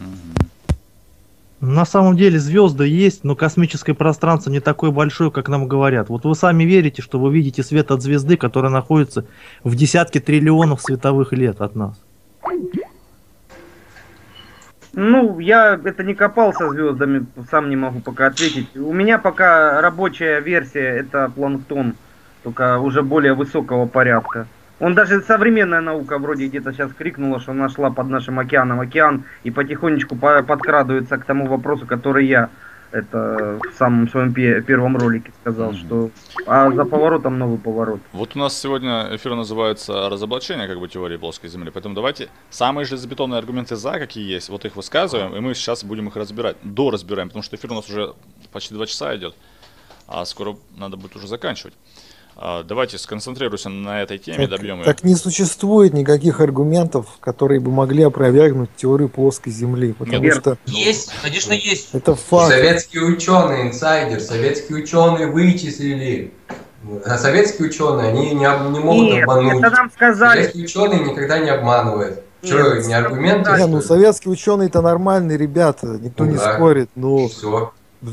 На самом деле звезды есть, но космическое пространство не такое большое, как нам говорят. Вот вы сами верите, что вы видите свет от звезды, которая находится в десятки триллионов световых лет от нас. Ну, я это не копал со звездами, сам не могу пока ответить. У меня пока рабочая версия это планктон, только уже более высокого порядка. Он даже современная наука вроде где-то сейчас крикнула, что нашла под нашим океаном океан и потихонечку подкрадывается к тому вопросу, который я это в самом своем первом ролике сказал, что а за поворотом новый поворот. Вот у нас сегодня эфир называется «Разоблачение как бы теории плоской Земли», поэтому давайте самые железобетонные аргументы «за», какие есть, вот их высказываем, и мы сейчас будем их разбирать, доразбираем, потому что эфир у нас уже почти 2 часа идет, а скоро надо будет уже заканчивать. Давайте сконцентрируемся на этой теме, добьем ее. Так не существует никаких аргументов, которые бы могли опровергнуть теорию плоской Земли. Потому что есть, конечно, есть. Это факт. Советские ученые, инсайдер, советские ученые вычислили. А советские ученые, они не могут обмануть. Это нам сказали. Советские ученые никогда не обманывают. Что, не аргументы? Не, ну советские ученые-то нормальные ребята, никто не спорит. Но все.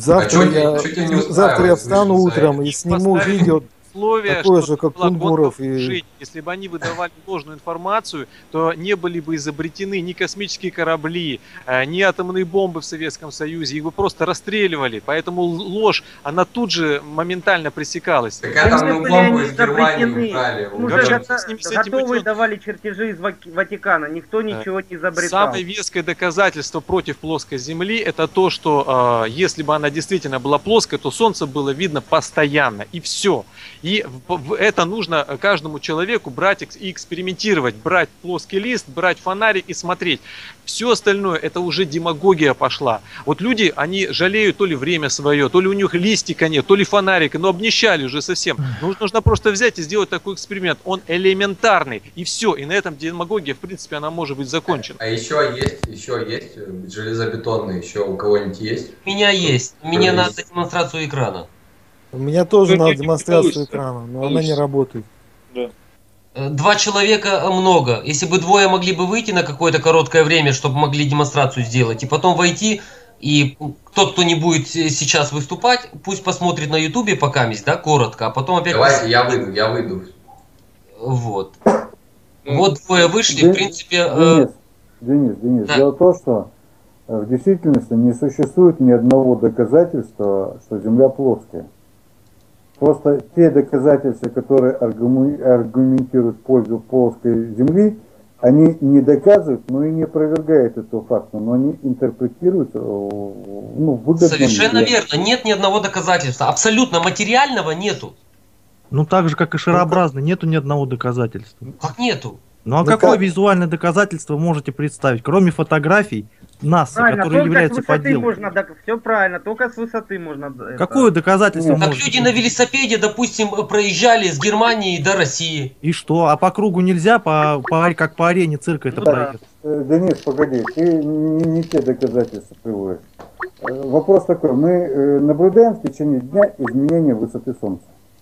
Завтра я встану утром и сниму видео. Такое же, как Кунгуров. Если бы они выдавали ложную информацию, то не были бы изобретены ни космические корабли, ни атомные бомбы в Советском Союзе. Их бы просто расстреливали. Поэтому ложь, она тут же моментально пресекалась. Так атомную бомбу из Германии украли. Уже готовые давали чертежи из Ватикана. Никто ничего не изобретал. Самое веское доказательство против плоской Земли это то, что если бы она действительно была плоской, то Солнце было видно постоянно. И все. И это нужно каждому человеку брать и экспериментировать, брать плоский лист, брать фонарик и смотреть. Все остальное это уже демагогия пошла. Вот люди, они жалеют то ли время свое, то ли у них листика нет, то ли фонарика, но обнищали уже совсем. Нужно просто взять и сделать такой эксперимент. Он элементарный. И все. И на этом демагогия, в принципе, она может быть закончена. А еще есть железобетонные, еще у кого-нибудь есть? У меня есть. Мне надо демонстрацию экрана. У меня тоже надо демонстрацию экрана, но она не работает. 2 человека много. Если бы 2 могли бы выйти на какое-то короткое время, чтобы могли демонстрацию сделать, и потом войти, и тот, кто не будет сейчас выступать, пусть посмотрит на ютубе покаместь, да, коротко, а потом опять... Давайте, я выйду. Вот. Вот 2 вышли, в принципе... Денис, дело в том, что в действительности не существует ни одного доказательства, что Земля плоская. Просто те доказательства, которые аргументируют в пользу плоской Земли, они не доказывают, но и не опровергают этого факта, но они интерпретируют в выгодном. Совершенно верно. Нет ни одного доказательства. Абсолютно материального нету. Ну так же, как и шарообразно, нету ни одного доказательства. Как нету? Ну а какое визуальное доказательство можете представить, кроме фотографий НАСА, которые являются подделкой? Все правильно, только с высоты можно. Какое доказательство Так люди на велосипеде, допустим, проезжали с Германии до России. И что? А по кругу нельзя, как по арене цирка это проехать? Денис, погоди, ты не те доказательства приводишь. Вопрос такой, мы наблюдаем в течение дня изменения высоты Солнца?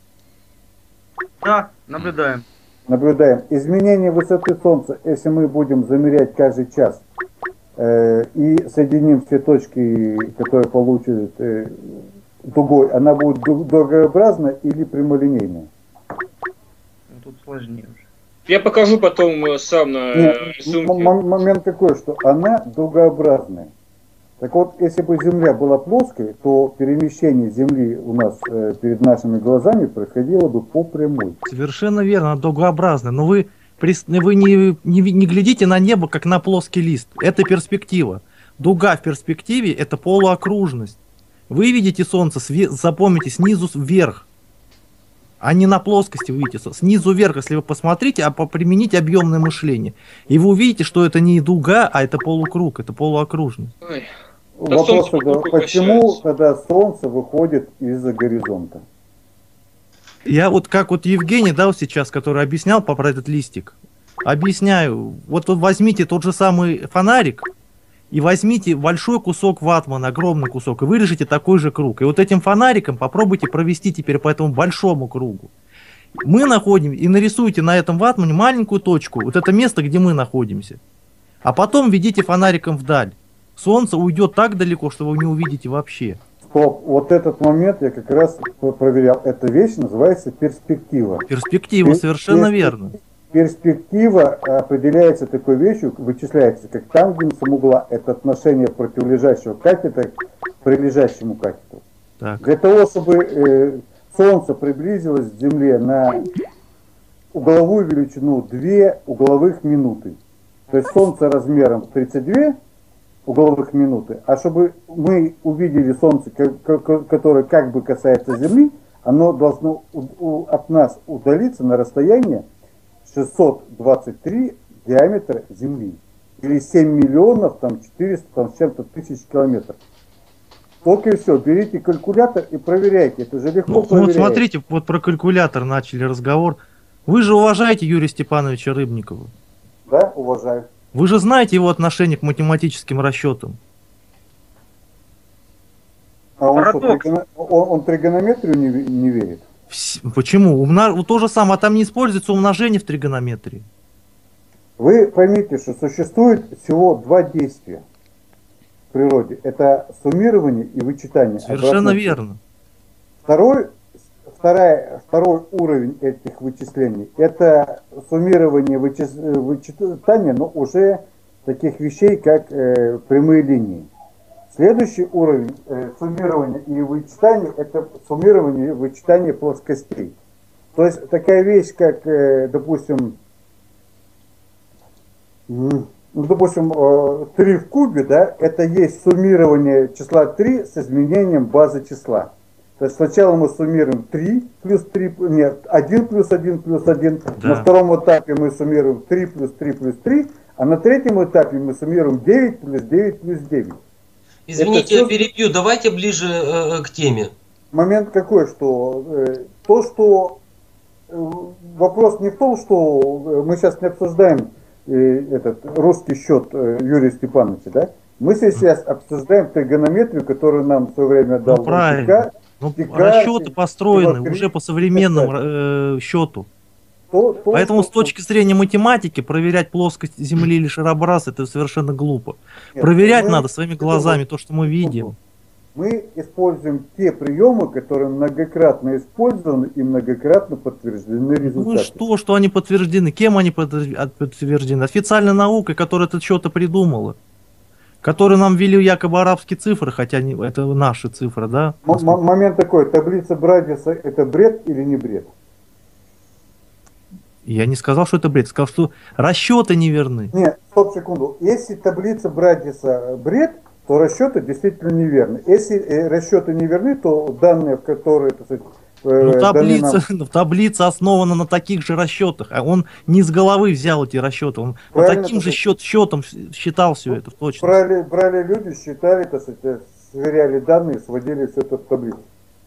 Да, наблюдаем. Изменение высоты Солнца, если мы будем замерять каждый час и соединим все точки, которые получат дугой, она будет дугообразная или прямолинейная? Тут сложнее уже. Я покажу потом сам на рисунке. Момент такой, что она дугообразная. Так вот, если бы Земля была плоской, то перемещение Земли у нас перед нашими глазами происходило бы по прямой. Совершенно верно, она дугообразная. Но вы не глядите на небо, как на плоский лист. Это перспектива. Дуга в перспективе – это полуокружность. Вы видите Солнце, запомните, снизу вверх, а не на плоскости видите. Снизу вверх, если вы посмотрите, примените объемное мышление. И вы увидите, что это не дуга, а это полукруг, это полуокружность. Вопрос тогда, почему тогда Солнце выходит из-за горизонта? Я вот как вот Евгений дал сейчас, который объяснял про этот листик. Объясняю. Вот возьмите тот же самый фонарик и возьмите большой кусок ватмана, огромный кусок, и вырежите такой же круг. И вот этим фонариком попробуйте провести теперь по этому большому кругу. Мы находим и нарисуйте на этом ватмане маленькую точку, вот это место, где мы находимся. А потом ведите фонариком вдаль. Солнце уйдет так далеко, что вы не увидите вообще. Стоп, вот этот момент я как раз проверял. Эта вещь называется перспектива. Перспектива, совершенно верно. перспектива определяется такой вещью, вычисляется как тангенсом угла. Это отношение противолежащего катета к прилежащему катету. Так. Для того, чтобы Солнце приблизилось к Земле на угловую величину 2 угловых минуты. То есть Солнце размером 32 угловых минуты, а чтобы мы увидели Солнце, которое как бы касается Земли, оно должно от нас удалиться на расстояние 623 диаметра Земли. Или 7 миллионов, там, 400 там, с чем-то тысяч километров. Только и все. Берите калькулятор и проверяйте. Это же легко проверять. Вот смотрите, вот про калькулятор начали разговор. Вы же уважаете Юрия Степановича Рыбникова? Да, уважаю. Вы же знаете его отношение к математическим расчетам? А он тригонометрию не верит? Почему? То же самое, а там не используется умножение в тригонометрии. Вы поймите, что существует всего 2 действия в природе. Это суммирование и вычитание. Совершенно верно. Второй уровень этих вычислений – это суммирование вычитания, но уже таких вещей, как прямые линии. Следующий уровень суммирования и вычитания – это суммирование и вычитание плоскостей. То есть такая вещь, как, допустим, 3 в кубе, да, это есть суммирование числа 3 с изменением базы числа. То есть сначала мы суммируем 3 плюс 3, нет, 1 плюс 1 плюс 1. Да. На втором этапе мы суммируем 3 плюс 3 плюс 3. А на третьем этапе мы суммируем 9 плюс 9 плюс 9. Извините, я перебью. Давайте ближе к теме. Момент какой, что вопрос не в том, что мы сейчас не обсуждаем этот русский счет Юрия Степановича, да? Мы сейчас обсуждаем тригонометрию, которую нам в свое время дал правильно. Расчеты построены уже по современному счету. Поэтому с точки зрения математики проверять плоскость Земли или шарообраз — это совершенно глупо. Проверять надо своими глазами то, что мы видим. Мы используем те приемы, которые многократно использованы и многократно подтверждены результаты. Ну что они подтверждены? Кем они подтверждены? Официальной наукой, которая это что-то придумала. Которые нам ввели якобы арабские цифры, хотя это наши цифры, да? Момент такой, таблица Брадиса — это бред или не бред? Я не сказал, что это бред, сказал, что расчеты неверны. Нет, стоп, секунду. Если таблица Брадиса бред, то расчеты действительно неверны. Если расчеты неверны, то данные, в которые, так сказать, таблица основана на таких же расчетах. А он не с головы взял эти расчеты, он по таким же счетом считал все это. Точно. Брали люди, считали, так сказать, сверяли данные, сводили все это в таблицу.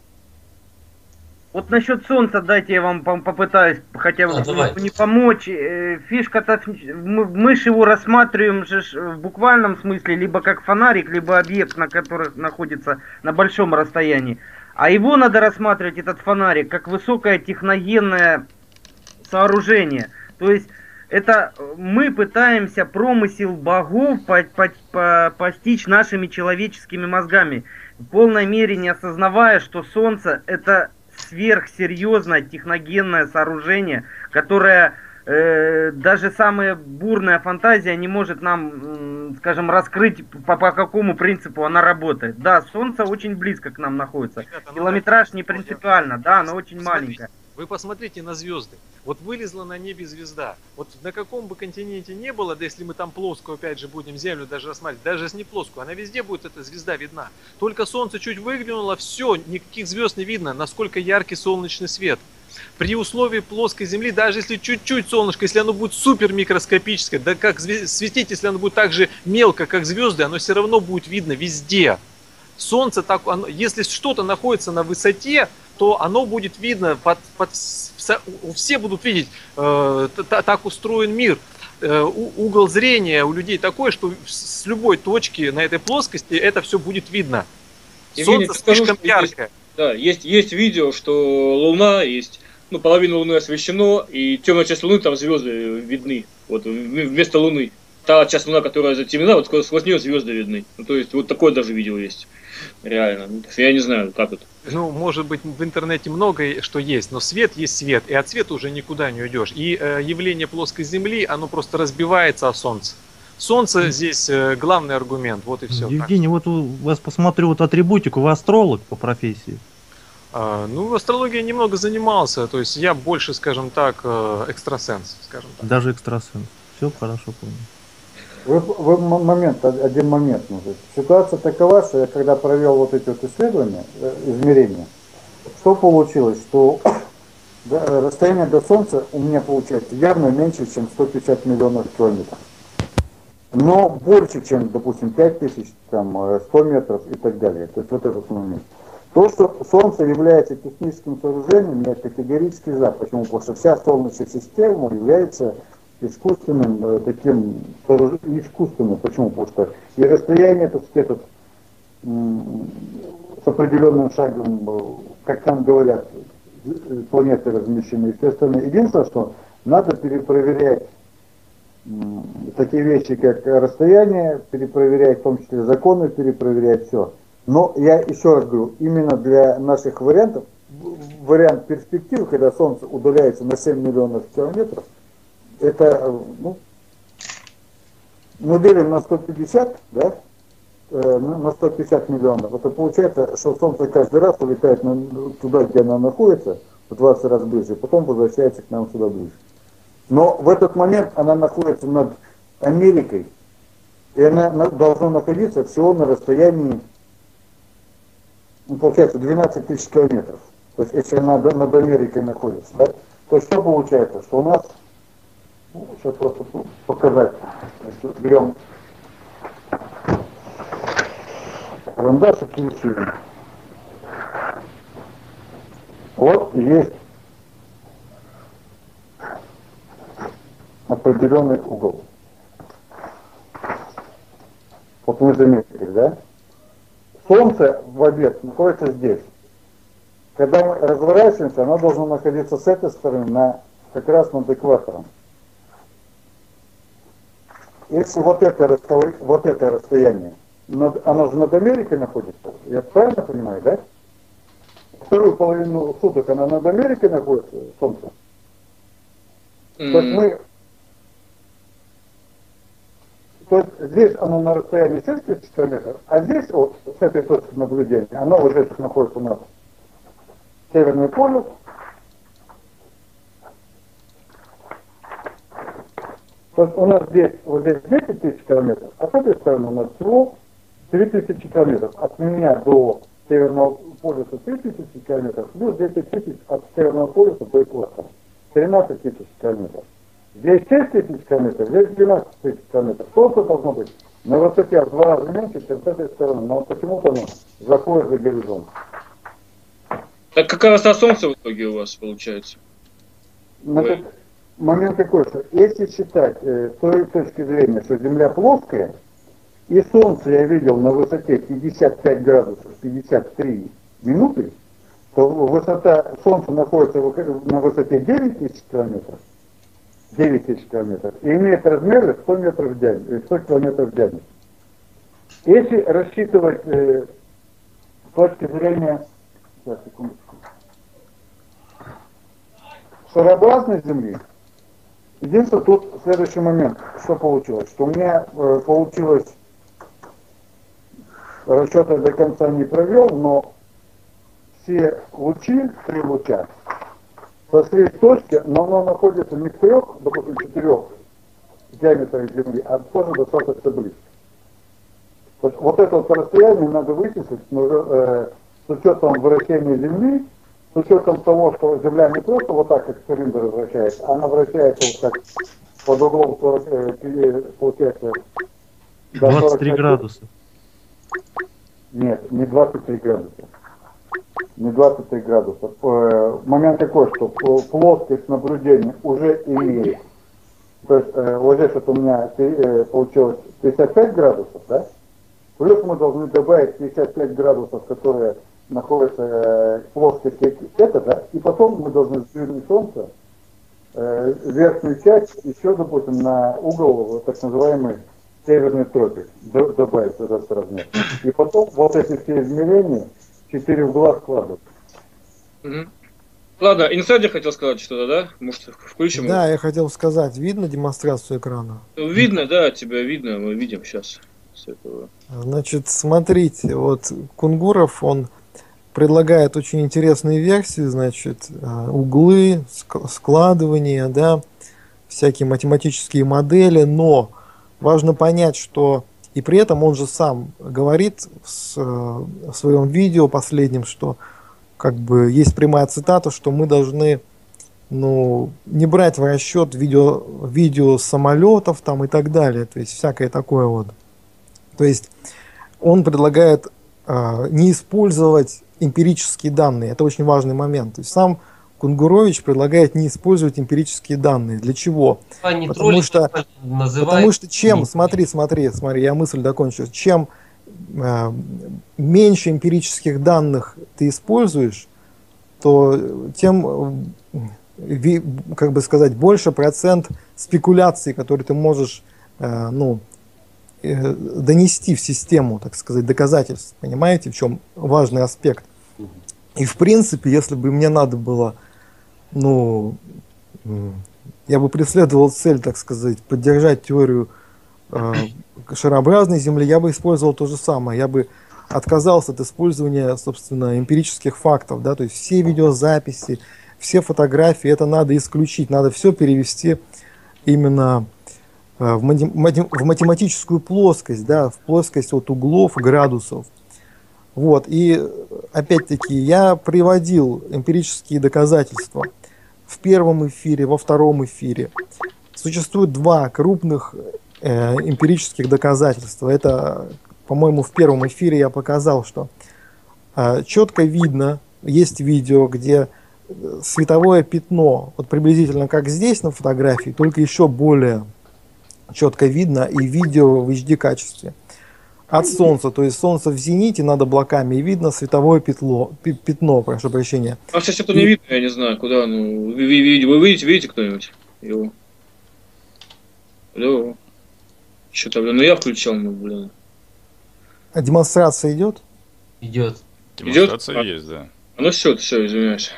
Вот насчет Солнца, дайте я вам попытаюсь хотя бы не помочь. Фишка-то, мы же его рассматриваем же в буквальном смысле, либо как фонарик, либо объект, на который находится на большом расстоянии. А его надо рассматривать, этот фонарик, как высокое техногенное сооружение. То есть это мы пытаемся промысел богов постичь нашими человеческими мозгами, в полной мере не осознавая, что Солнце — это сверхсерьезное техногенное сооружение, которое даже самая бурная фантазия не может нам, скажем, раскрыть, по какому принципу она работает. Да, Солнце очень близко к нам находится. Ребята, километраж не принципиально, да, оно очень маленькое. Вы посмотрите на звезды. Вот вылезла на небе звезда. Вот на каком бы континенте не было, да если мы там плоскую опять же будем Землю даже рассматривать, даже если не плоскую, она везде будет, эта звезда видна. Только Солнце чуть выглянуло, все, никаких звезд не видно, насколько яркий солнечный свет. При условии плоской Земли, даже если чуть-чуть солнышко, если оно будет супер микроскопическое, да как светить, если оно будет так же мелко, как звезды, оно все равно будет видно везде. Солнце, если что-то находится на высоте, то оно будет видно, все будут видеть, так устроен мир. Угол зрения у людей такой, что с любой точки на этой плоскости это все будет видно. Солнце слишком яркое. Да, есть видео, что Луна есть, половина Луны освещено, и темная часть Луны, там звезды видны, вот вместо Луны. та часть Луна, которая затемнена, вот сквозь нее звезды видны. Ну, то есть, вот такое даже видео есть. Реально. Ну, я не знаю, как это. Ну, может быть, в интернете много что есть, но свет есть свет, и от света уже никуда не уйдешь. И явление плоской Земли, оно просто разбивается о Солнце. Солнце здесь главный аргумент, вот и все. Евгений, вот у вас посмотрю вот атрибутику, вы астролог по профессии? Ну, астрологией немного занимался, то есть я больше, скажем так, экстрасенс, скажем так. Даже экстрасенс. Все хорошо понял. Один момент нужен. Ситуация такова, что я когда провел вот эти вот исследования, измерения, что получилось, что расстояние до Солнца у меня получается явно меньше, чем 150 миллионов километров. Но больше, чем, допустим, 5000, там, 100 метров и так далее. То есть вот этот момент. То, что Солнце является техническим сооружением, я категорически за. Почему? Потому что вся Солнечная система является искусственным таким, искусственным. Почему? Потому что и расстояние, так сказать, с определенным шагом, как там говорят, планеты размещены и все остальное. Единственное, что надо перепроверять такие вещи, как расстояние, перепроверять в том числе законы, перепроверять все. Но я еще раз говорю, именно для наших вариантов, вариант перспективы, когда Солнце удаляется на 7 миллионов километров, это, ну, мы делим на 150, да, на 150 миллионов. Это получается, что Солнце каждый раз улетает туда, где оно находится, в 20 раз ближе, потом возвращается к нам сюда ближе. Но в этот момент она находится над Америкой, и она должна находиться всего на расстоянии, ну, получается, 12 тысяч километров. То есть, если она над Америкой находится, да, то что получается? Что у нас, ну, сейчас просто показать, если берем карандаш и рисуем. Вот есть определенный угол. Вот мы заметили, да? Солнце в обед находится здесь. Когда мы разворачиваемся, оно должно находиться с этой стороны, как раз над экватором. Если вот это расстояние, оно же над Америкой находится, я правильно понимаю, да? Вторую половину суток она над Америкой находится, Солнце. То есть то есть здесь оно на расстоянии 6 тысяч километров, а здесь, вот, с этой точки наблюдения, оно вот здесь находится у нас Северный полюс. То есть у нас здесь, вот здесь 10 тысяч километров, а с этой стороны у нас всего 3000 километров. От меня до Северного полюса 3000 километров, плюс 10 тысяч от Северного полюса до экватора. 13 тысяч километров. Здесь 6 тысяч километров, здесь 12 тысяч километров. Солнце должно быть на высоте в 2 раза меньше, чем с этой стороны. Но почему-то оно заходит за горизонт. Так какая высота Солнца в итоге у вас получается? Значит, момент такой, что если считать с той точки зрения, что Земля плоская, и Солнце я видел на высоте 55 градусов 53 минуты, то высота Солнца находится на высоте 9 тысяч километров. 9 тысяч километров. И имеет размеры 100 метров в диаметре, 100 километров в диаметре. Если рассчитывать с точки зрения, сейчас, секундочку, шарообразной Земли, единственное, тут следующий момент, что получилось, что у меня получилось, расчеты до конца не провел, но все лучи, 3 луча, сошли в точке, но оно находится не в 3, допустим, 4 диаметрах Земли, а тоже достаточно близко. То есть вот это вот расстояние надо вычислить с учетом вращения Земли, с учетом того, что Земля не просто вот так, как цилиндр вращается, а она вращается вот так под углом 40, получается... 23 градуса. Нет, не 23 градуса. Не 23 градуса. Момент такой, что плоскость наблюдения уже имеет. То есть вот здесь вот у меня получилось 55 градусов, да? Плюс мы должны добавить 55 градусов, которые находятся в плоскости это, да? И потом мы должны сдвинуть Солнце верхнюю часть еще, допустим, на угол вот, так называемый северный тропик добавить этот размер. И потом вот эти все измерения 4 угла складывать. Ладно, инсайдер хотел сказать что-то, да? Может, включим? Да, я хотел сказать, видно демонстрацию экрана? Видно, да, тебя видно, мы видим сейчас. Значит, смотрите, вот Кунгуров, он предлагает очень интересные версии, значит, углы, складывания, да, всякие математические модели, но важно понять, что и при этом он же сам говорит в своем видео последнем, что как бы есть прямая цитата, что мы должны, ну, не брать в расчет видео самолетов там и так далее, то есть всякое такое вот. То есть он предлагает не использовать эмпирические данные, это очень важный момент. То есть сам Кунгурович предлагает не использовать эмпирические данные. Для чего? Потому что чем, смотри, я мысль докончу, чем меньше эмпирических данных ты используешь, то тем, как бы сказать, больше процент спекуляций, которые ты можешь, ну, донести в систему, так сказать, доказательств. Понимаете, в чем важный аспект? И в принципе, если бы мне надо было, ну, я бы преследовал цель, так сказать, поддержать теорию шарообразной Земли, я бы использовал то же самое. Я бы отказался от использования, собственно, эмпирических фактов, да, то есть все видеозаписи, все фотографии, это надо исключить, надо все перевести именно в математическую плоскость, да, в плоскость от углов, градусов. Вот, и опять-таки я приводил эмпирические доказательства в первом эфире, во втором эфире. Существует два крупных эмпирических доказательства. Это, по-моему, в первом эфире я показал, что четко видно, есть видео, где световое пятно, вот приблизительно как здесь на фотографии, только еще более четко видно, и видео в HD качестве. От Солнца, то есть Солнце в зените над облаками, и видно световое пятно, прошу прощения. А сейчас что-то не видно, я не знаю, куда оно. Вы видите кто-нибудь его? Алло. Что-то, блин, ну я включал, ну, блин. А демонстрация идет? Идет. Демонстрация есть, да. Ну все, извиняюсь.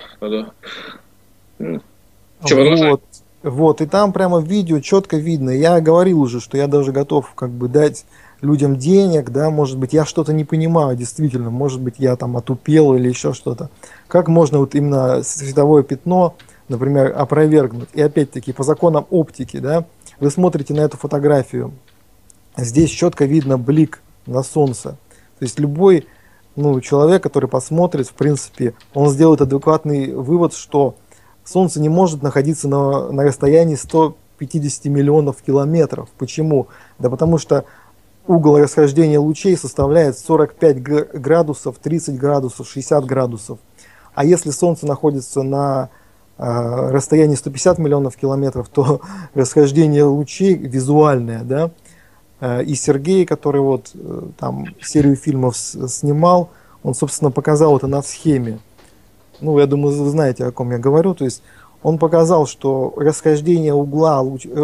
Вот, и там прямо в видео четко видно. Я говорил уже, что я даже готов как бы дать людям денег, да, может быть, я что-то не понимаю, действительно, может быть, я там отупел или еще что-то. Как можно вот именно световое пятно, например, опровергнуть? И опять-таки, по законам оптики, да, вы смотрите на эту фотографию, здесь четко видно блик на Солнце. То есть любой, ну, человек, который посмотрит, в принципе, он сделает адекватный вывод, что Солнце не может находиться на расстоянии 150 миллионов километров. Почему? Да потому что угол расхождения лучей составляет 45 градусов, 30 градусов, 60 градусов. А если Солнце находится на расстоянии 150 миллионов километров, то расхождение лучей визуальное, да. И Сергей, который вот там серию фильмов снимал, он, собственно, показал это на схеме. Ну, я думаю, вы знаете, о ком я говорю. То есть он показал, что расхождение угла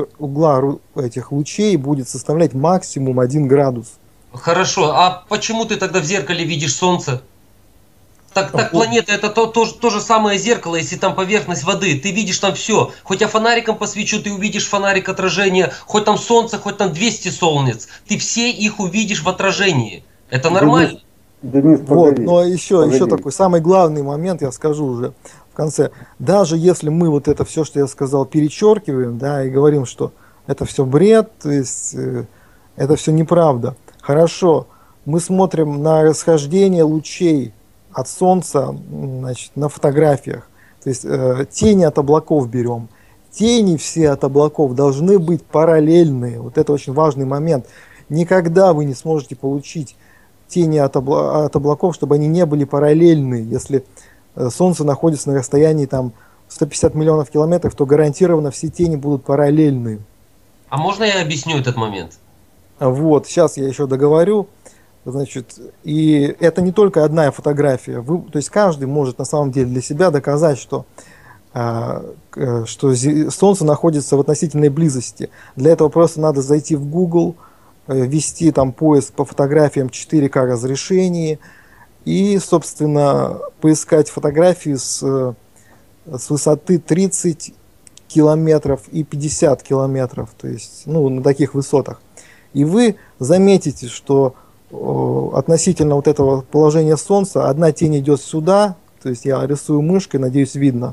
этих лучей будет составлять максимум 1 градус. Хорошо, а почему ты тогда в зеркале видишь Солнце? Так планета это то же самое зеркало, если там поверхность воды, ты видишь там все. Хоть я фонариком посвечу, ты увидишь фонарик отражения, хоть там Солнце, хоть там 200 солнец, ты все их увидишь в отражении. Это нормально. Денис, вот, но еще такой самый главный момент, я скажу уже в конце. Даже если мы вот это все, что я сказал, перечеркиваем, да, и говорим, что это все бред, то есть это все неправда. Хорошо, мы смотрим на расхождение лучей от Солнца, значит, на фотографиях. То есть тени от облаков берем. Тени все от облаков должны быть параллельные. Вот это очень важный момент. Никогда вы не сможете получить тени от облаков, чтобы они не были параллельны. Если Солнце находится на расстоянии там 150 миллионов километров, то гарантированно все тени будут параллельны. А можно я объясню этот момент? Вот, сейчас я еще договорю. Значит, и это не только одна фотография. То есть каждый может на самом деле для себя доказать, что что Солнце находится в относительной близости. Для этого просто надо зайти в Google, ввести там поиск по фотографиям 4К разрешении и, собственно, поискать фотографии с высоты 30 километров и 50 километров, то есть, ну, на таких высотах. И вы заметите, что относительно вот этого положения Солнца одна тень идет сюда, то есть я рисую мышкой, надеюсь, видно.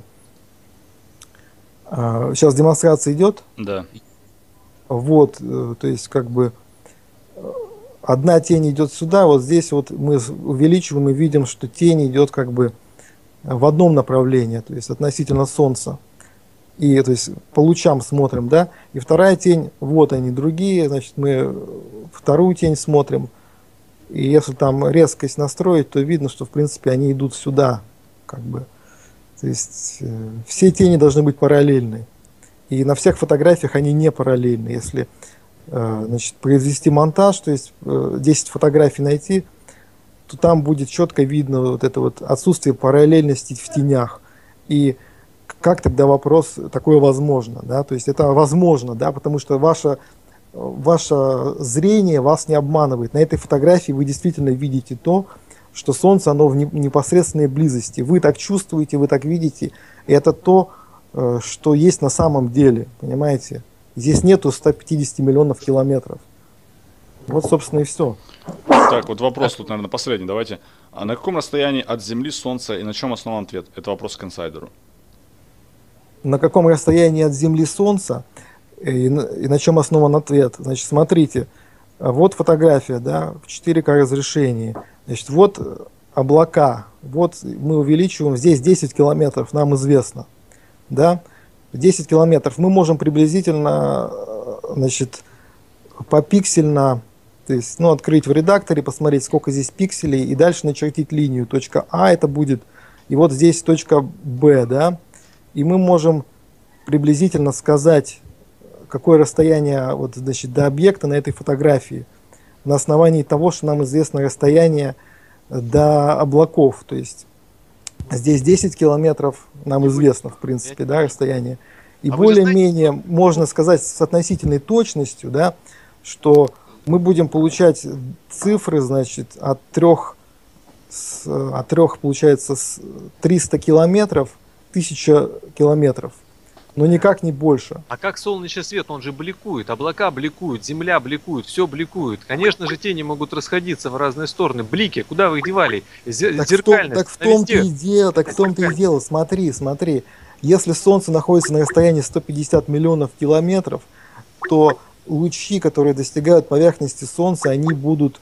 Сейчас демонстрация идет. Да. Вот, то есть как бы одна тень идет сюда, вот здесь вот мы увеличиваем и видим, что тень идет как бы в одном направлении, то есть относительно Солнца. И то есть по лучам смотрим, да. И вторая тень, вот они другие, значит, мы вторую тень смотрим. И если там резкость настроить, то видно, что в принципе они идут сюда, как бы. То есть все тени должны быть параллельны. И на всех фотографиях они не параллельны. Если значит, произвести монтаж, то есть 10 фотографий найти, то там будет четко видно вот это вот отсутствие параллельности в тенях. И как тогда вопрос, такое возможно, да? То есть это возможно, да, потому что ваше зрение вас не обманывает. На этой фотографии вы действительно видите то, что Солнце, оно в непосредственной близости. Вы так чувствуете, вы так видите. И это то, что есть на самом деле, понимаете? Здесь нету 150 миллионов километров. Вот, собственно, и все. Так, вот вопрос тут, наверное, последний. Давайте. А на каком расстоянии от Земли Солнце и на чем основан ответ? Это вопрос к инсайдеру. На каком расстоянии от Земли Солнца и на чем основан ответ? Значит, смотрите, вот фотография, да, в 4К разрешении. Значит, вот облака, вот мы увеличиваем, здесь 10 километров, нам известно, да, 10 километров. Мы можем приблизительно, значит, попиксельно, то есть, ну, открыть в редакторе, посмотреть, сколько здесь пикселей, и дальше начертить линию. Точка А это будет, и вот здесь точка Б, да, и мы можем приблизительно сказать, какое расстояние вот, значит, до объекта на этой фотографии, на основании того, что нам известно расстояние до облаков. То есть здесь 10 километров, нам известно, в принципе, да, расстояние. И более-менее можно сказать с относительной точностью, да, что мы будем получать цифры, значит, от трех получается, 300 километров, 1000 километров. Но никак не больше. А как солнечный свет, он же бликует, облака бликуют, земля бликует, все бликует. Конечно же, тени могут расходиться в разные стороны. Блики, куда вы их девали? Зеркальность. Так в том-то и дело, смотри. Если Солнце находится на расстоянии 150 миллионов километров, то лучи, которые достигают поверхности Солнца, они будут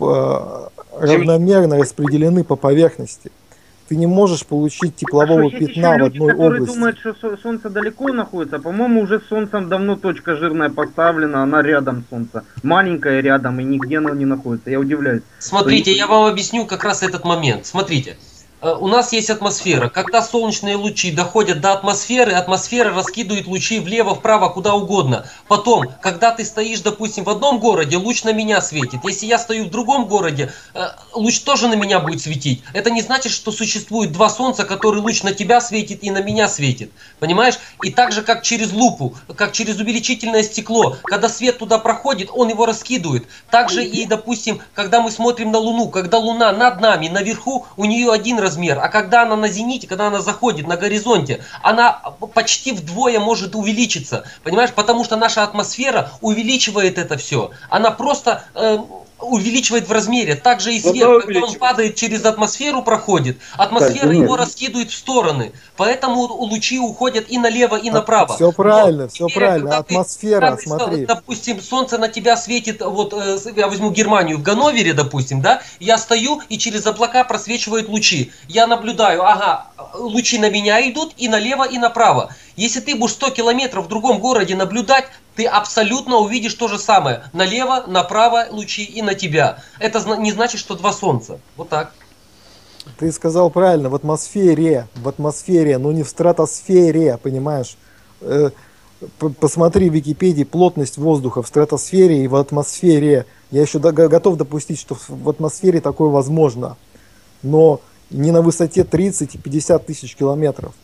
равномерно распределены по поверхности. Ты не можешь получить теплового пятна в одной области. Думают, что Солнце далеко находится. По-моему, уже с Солнцем давно точка жирная поставлена, она рядом Солнца. Маленькая рядом, и нигде она не находится. Я удивляюсь. Смотрите, я вам объясню как раз этот момент. Смотрите. У нас есть атмосфера. Когда солнечные лучи доходят до атмосферы, атмосфера раскидывает лучи влево, вправо, куда угодно. Потом, когда ты стоишь, допустим, в одном городе, луч на меня светит. Если я стою в другом городе, луч тоже на меня будет светить. Это не значит, что существует два солнца, который луч на тебя светит и на меня светит. Понимаешь? И так же, как через лупу, как через увеличительное стекло. Когда свет туда проходит, он его раскидывает. Также и, допустим, когда мы смотрим на Луну, когда Луна над нами, наверху, у нее один размер. А когда она на зените, когда она заходит на горизонте, она почти вдвое может увеличиться. Понимаешь? Потому что наша атмосфера увеличивает это все. Она просто увеличивает в размере. Также и свет, когда он падает через атмосферу, проходит, атмосфера его раскидывает в стороны. Поэтому лучи уходят и налево, и направо. Все правильно, все правильно. Атмосфера, смотри. Допустим, солнце на тебя светит, вот я возьму Германию, в Ганновере, допустим, да, я стою и через облака просвечивают лучи. Я наблюдаю, ага, лучи на меня идут и налево, и направо. Если ты будешь 100 километров в другом городе наблюдать, ты абсолютно увидишь то же самое. Налево, направо лучи и на тебя. Это не значит, что два солнца. Вот так. Ты сказал правильно, в атмосфере, но не в стратосфере, понимаешь? Посмотри в Википедии плотность воздуха в стратосфере и в атмосфере. Я еще готов допустить, что в атмосфере такое возможно, но не на высоте 30 и 50 тысяч километров.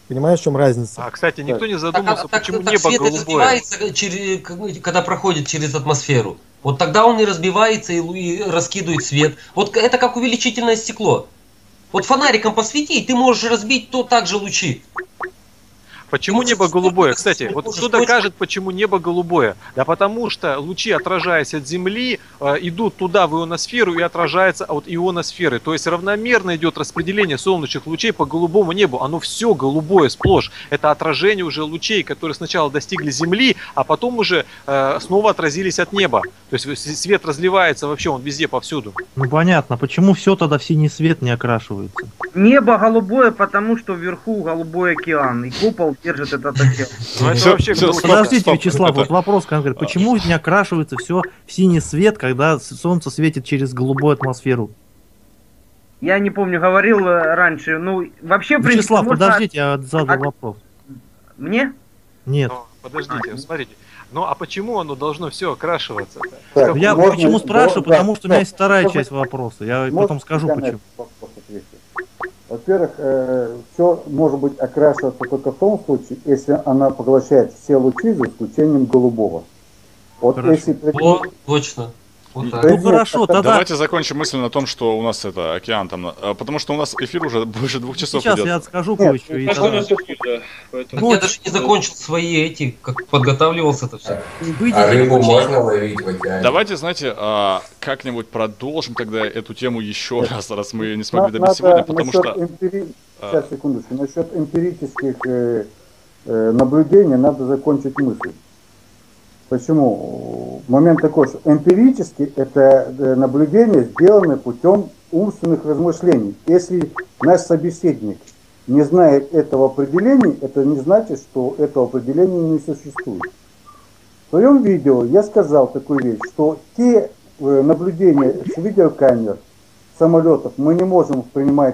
Понимаешь, в чем разница? А, кстати, никто не задумался, почему так небо свет голубое. разбивается, когда проходит через атмосферу. Вот тогда он не разбивается и раскидывает свет. Вот это как увеличительное стекло. Вот фонариком посвети, и ты можешь разбить так же лучи. Почему небо голубое? Кстати, вот кто докажет, почему небо голубое? Да потому что лучи, отражаясь от Земли, идут туда, в ионосферу, и отражаются от ионосферы. То есть равномерно идет распределение солнечных лучей по голубому небу. Оно все голубое сплошь. Это отражение уже лучей, которые сначала достигли Земли, а потом уже снова отразились от неба. То есть свет разливается вообще, он везде, повсюду. Ну понятно, почему все тогда в синий свет не окрашивается? Небо голубое, потому что вверху голубой океан, и купол держит этот океан. Ну, это вообще Подождите, стоп, Вячеслав, это- вот вопрос конкретный. Почему не окрашивается все в синий свет, когда солнце светит через голубую атмосферу? Я не помню, говорил раньше, ну, вообще, в принципе, Вячеслав, можно- подождите, я задал вопрос. Мне? Нет. Ну, подождите, смотрите. Ну а почему оно должно все окрашиваться? Так, Я можно- почему спрашиваю? да, Потому что у меня есть вторая можно- часть вопроса. Я можно потом скажу я на почему. этот вопрос отвечу? Во-первых, все может быть окрашиваться только в том случае, если она поглощает все лучи за исключением голубого. Вот Хорошо. если О, точно. Вот так. Ну хорошо, тогда Давайте закончим мысль на том, что у нас это океан там, потому что у нас эфир уже больше 2 часов сейчас идет. я скажу Нет, кое-что. и Так у тогда- нас эфир, да. Поэтому... Так я даже не закончил свои эти, как подготавливался это все. А рыбу можно ловить в океане? Давайте, знаете, как-нибудь продолжим тогда эту тему еще раз мы не смогли добить надо сегодня, потому насчет что... Сейчас, секундочку. Насчет эмпирических наблюдений надо закончить мысль. Почему? Момент такой, что эмпирически это наблюдения сделаны путем умственных размышлений. Если наш собеседник не знает этого определения, это не значит, что этого определения не существует. В своем видео я сказал такую вещь, что те наблюдения с видеокамер, самолетов мы не можем принимать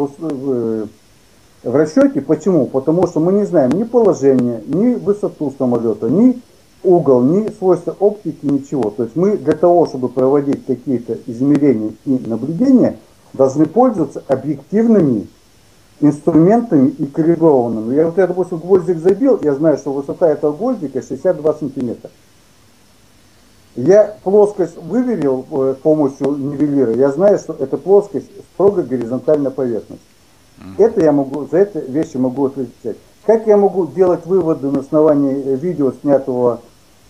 в расчете. Почему? Потому что мы не знаем ни положение, ни высоту самолета, ни угол, ни свойства оптики, ничего. То есть мы для того, чтобы проводить какие-то измерения и наблюдения, должны пользоваться объективными инструментами и калиброванными. Я допустим, гвоздик забил, я знаю, что высота этого гвоздика 62 сантиметра. Я плоскость выверил с помощью нивелира, я знаю, что эта плоскость строго горизонтальная поверхность. Это я могу, за эти вещи могу отвечать. Как я могу делать выводы на основании видео, снятого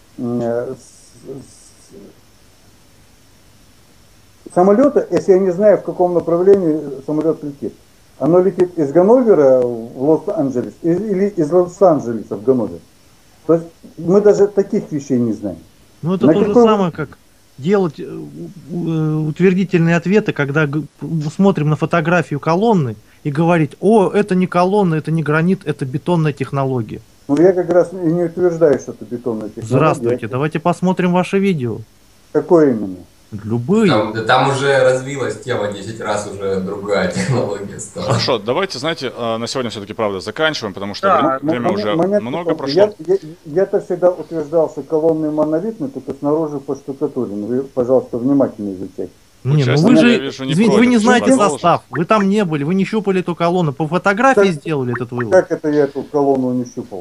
самолета, если я не знаю, в каком направлении самолет летит? Оно летит из Ганновера в Лос-Анджелес или из Лос-Анджелеса в Ганновер? То есть мы даже таких вещей не знаем. Ну это На то же какой- самое, как делать утвердительные ответы, когда смотрим на фотографию колонны и говорить: о, это не колонна, это не гранит, это бетонная технология. Ну я как раз и не утверждаю, что это бетонная технология. Здравствуйте, давайте посмотрим ваше видео. Какое именно? Любые. Там уже развилась тема 10 раз, уже другая технология стала. Хорошо, давайте, знаете, на сегодня все-таки, правда, заканчиваем, потому что Да, время уже Момент много такой. прошло. Я-то всегда утверждал, что колонны монолитные, только снаружи поштукатурены. Вы, пожалуйста, внимательно изучайте. Не, ну Участники, вы же, я вижу, не извините, вы против, не что знаете продолжим. состав, вы там не были, вы не щупали эту колонну, по фотографии Так- сделали этот вывод. Как это я эту колонну не щупал?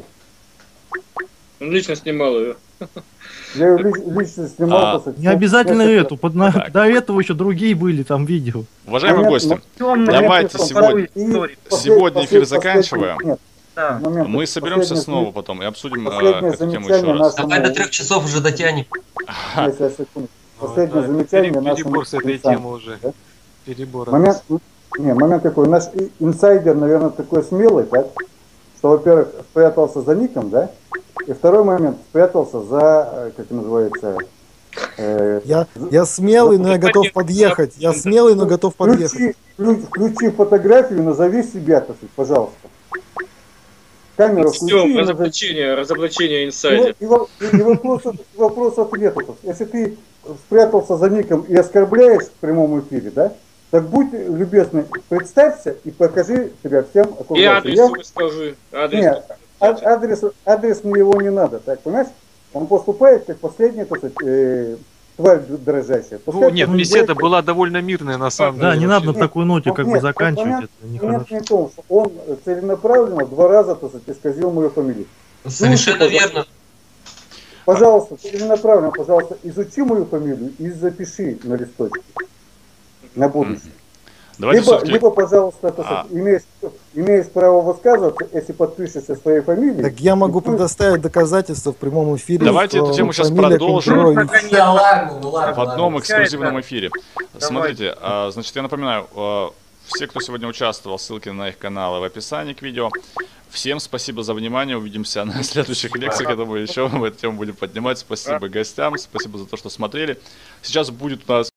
Он лично снимал ее. Я ее лично снимал. так сказать, Не обязательно несколько- эту, до этого еще другие были там видео. Уважаемые Момент- гости, Темный давайте лес, сегодня- истории. сегодня эфир заканчиваем. Нет, Да. момент. мы соберемся Последнее снова потом и обсудим последнее эту тему замечание еще раз. нашему- Давай до 3 часов уже дотянем. Сейчас, секунду. Последнее замечание нашему Перебор с этой инсайдеру, темы уже. да? Перебор. Момент такой. Наш инсайдер, наверное, такой смелый, так? Что, во-первых, спрятался за ником, да? И второй момент, спрятался за, как называется... Я смелый, но я готов подъехать. Я смелый, но готов подъехать. Включи фотографию, назови себя, так сказать, пожалуйста. Камеру включи Все, и назови. разоблачение инсайдера. И вопрос-ответ. Если ты спрятался за ником и оскорбляешь в прямом эфире, да, так будь любезный, представься и покажи себя всем И окружающим. адрес Я- свой скажи. Адрес. Нет, адрес мне его не надо, так, понимаешь? Он поступает как последний, так сказать, тварь дрожащая. Ну, нет, беседа была довольно мирная на самом деле. Да, не надо на такой ноте как бы нет, заканчивать, момент, это нехорошо. не в том, что он целенаправленно 2 раза, так сказать, исказил мою фамилию. Совершенно верно. Пожалуйста, целенаправленно, пожалуйста, изучи мою фамилию и запиши на листочке на будущее. Либо, пожалуйста, имеешь право высказываться, если подпишешься своей фамилией. Так я могу предоставить доказательства в прямом эфире. Давайте эту тему сейчас продолжим в одном эксклюзивном эфире. Смотрите, значит, я напоминаю, все, кто сегодня участвовал, ссылки на их каналы в описании к видео. Всем спасибо за внимание, увидимся на следующих лекциях, я думаю, еще мы эту тему будем поднимать. Спасибо гостям, спасибо за то, что смотрели. Сейчас будет у нас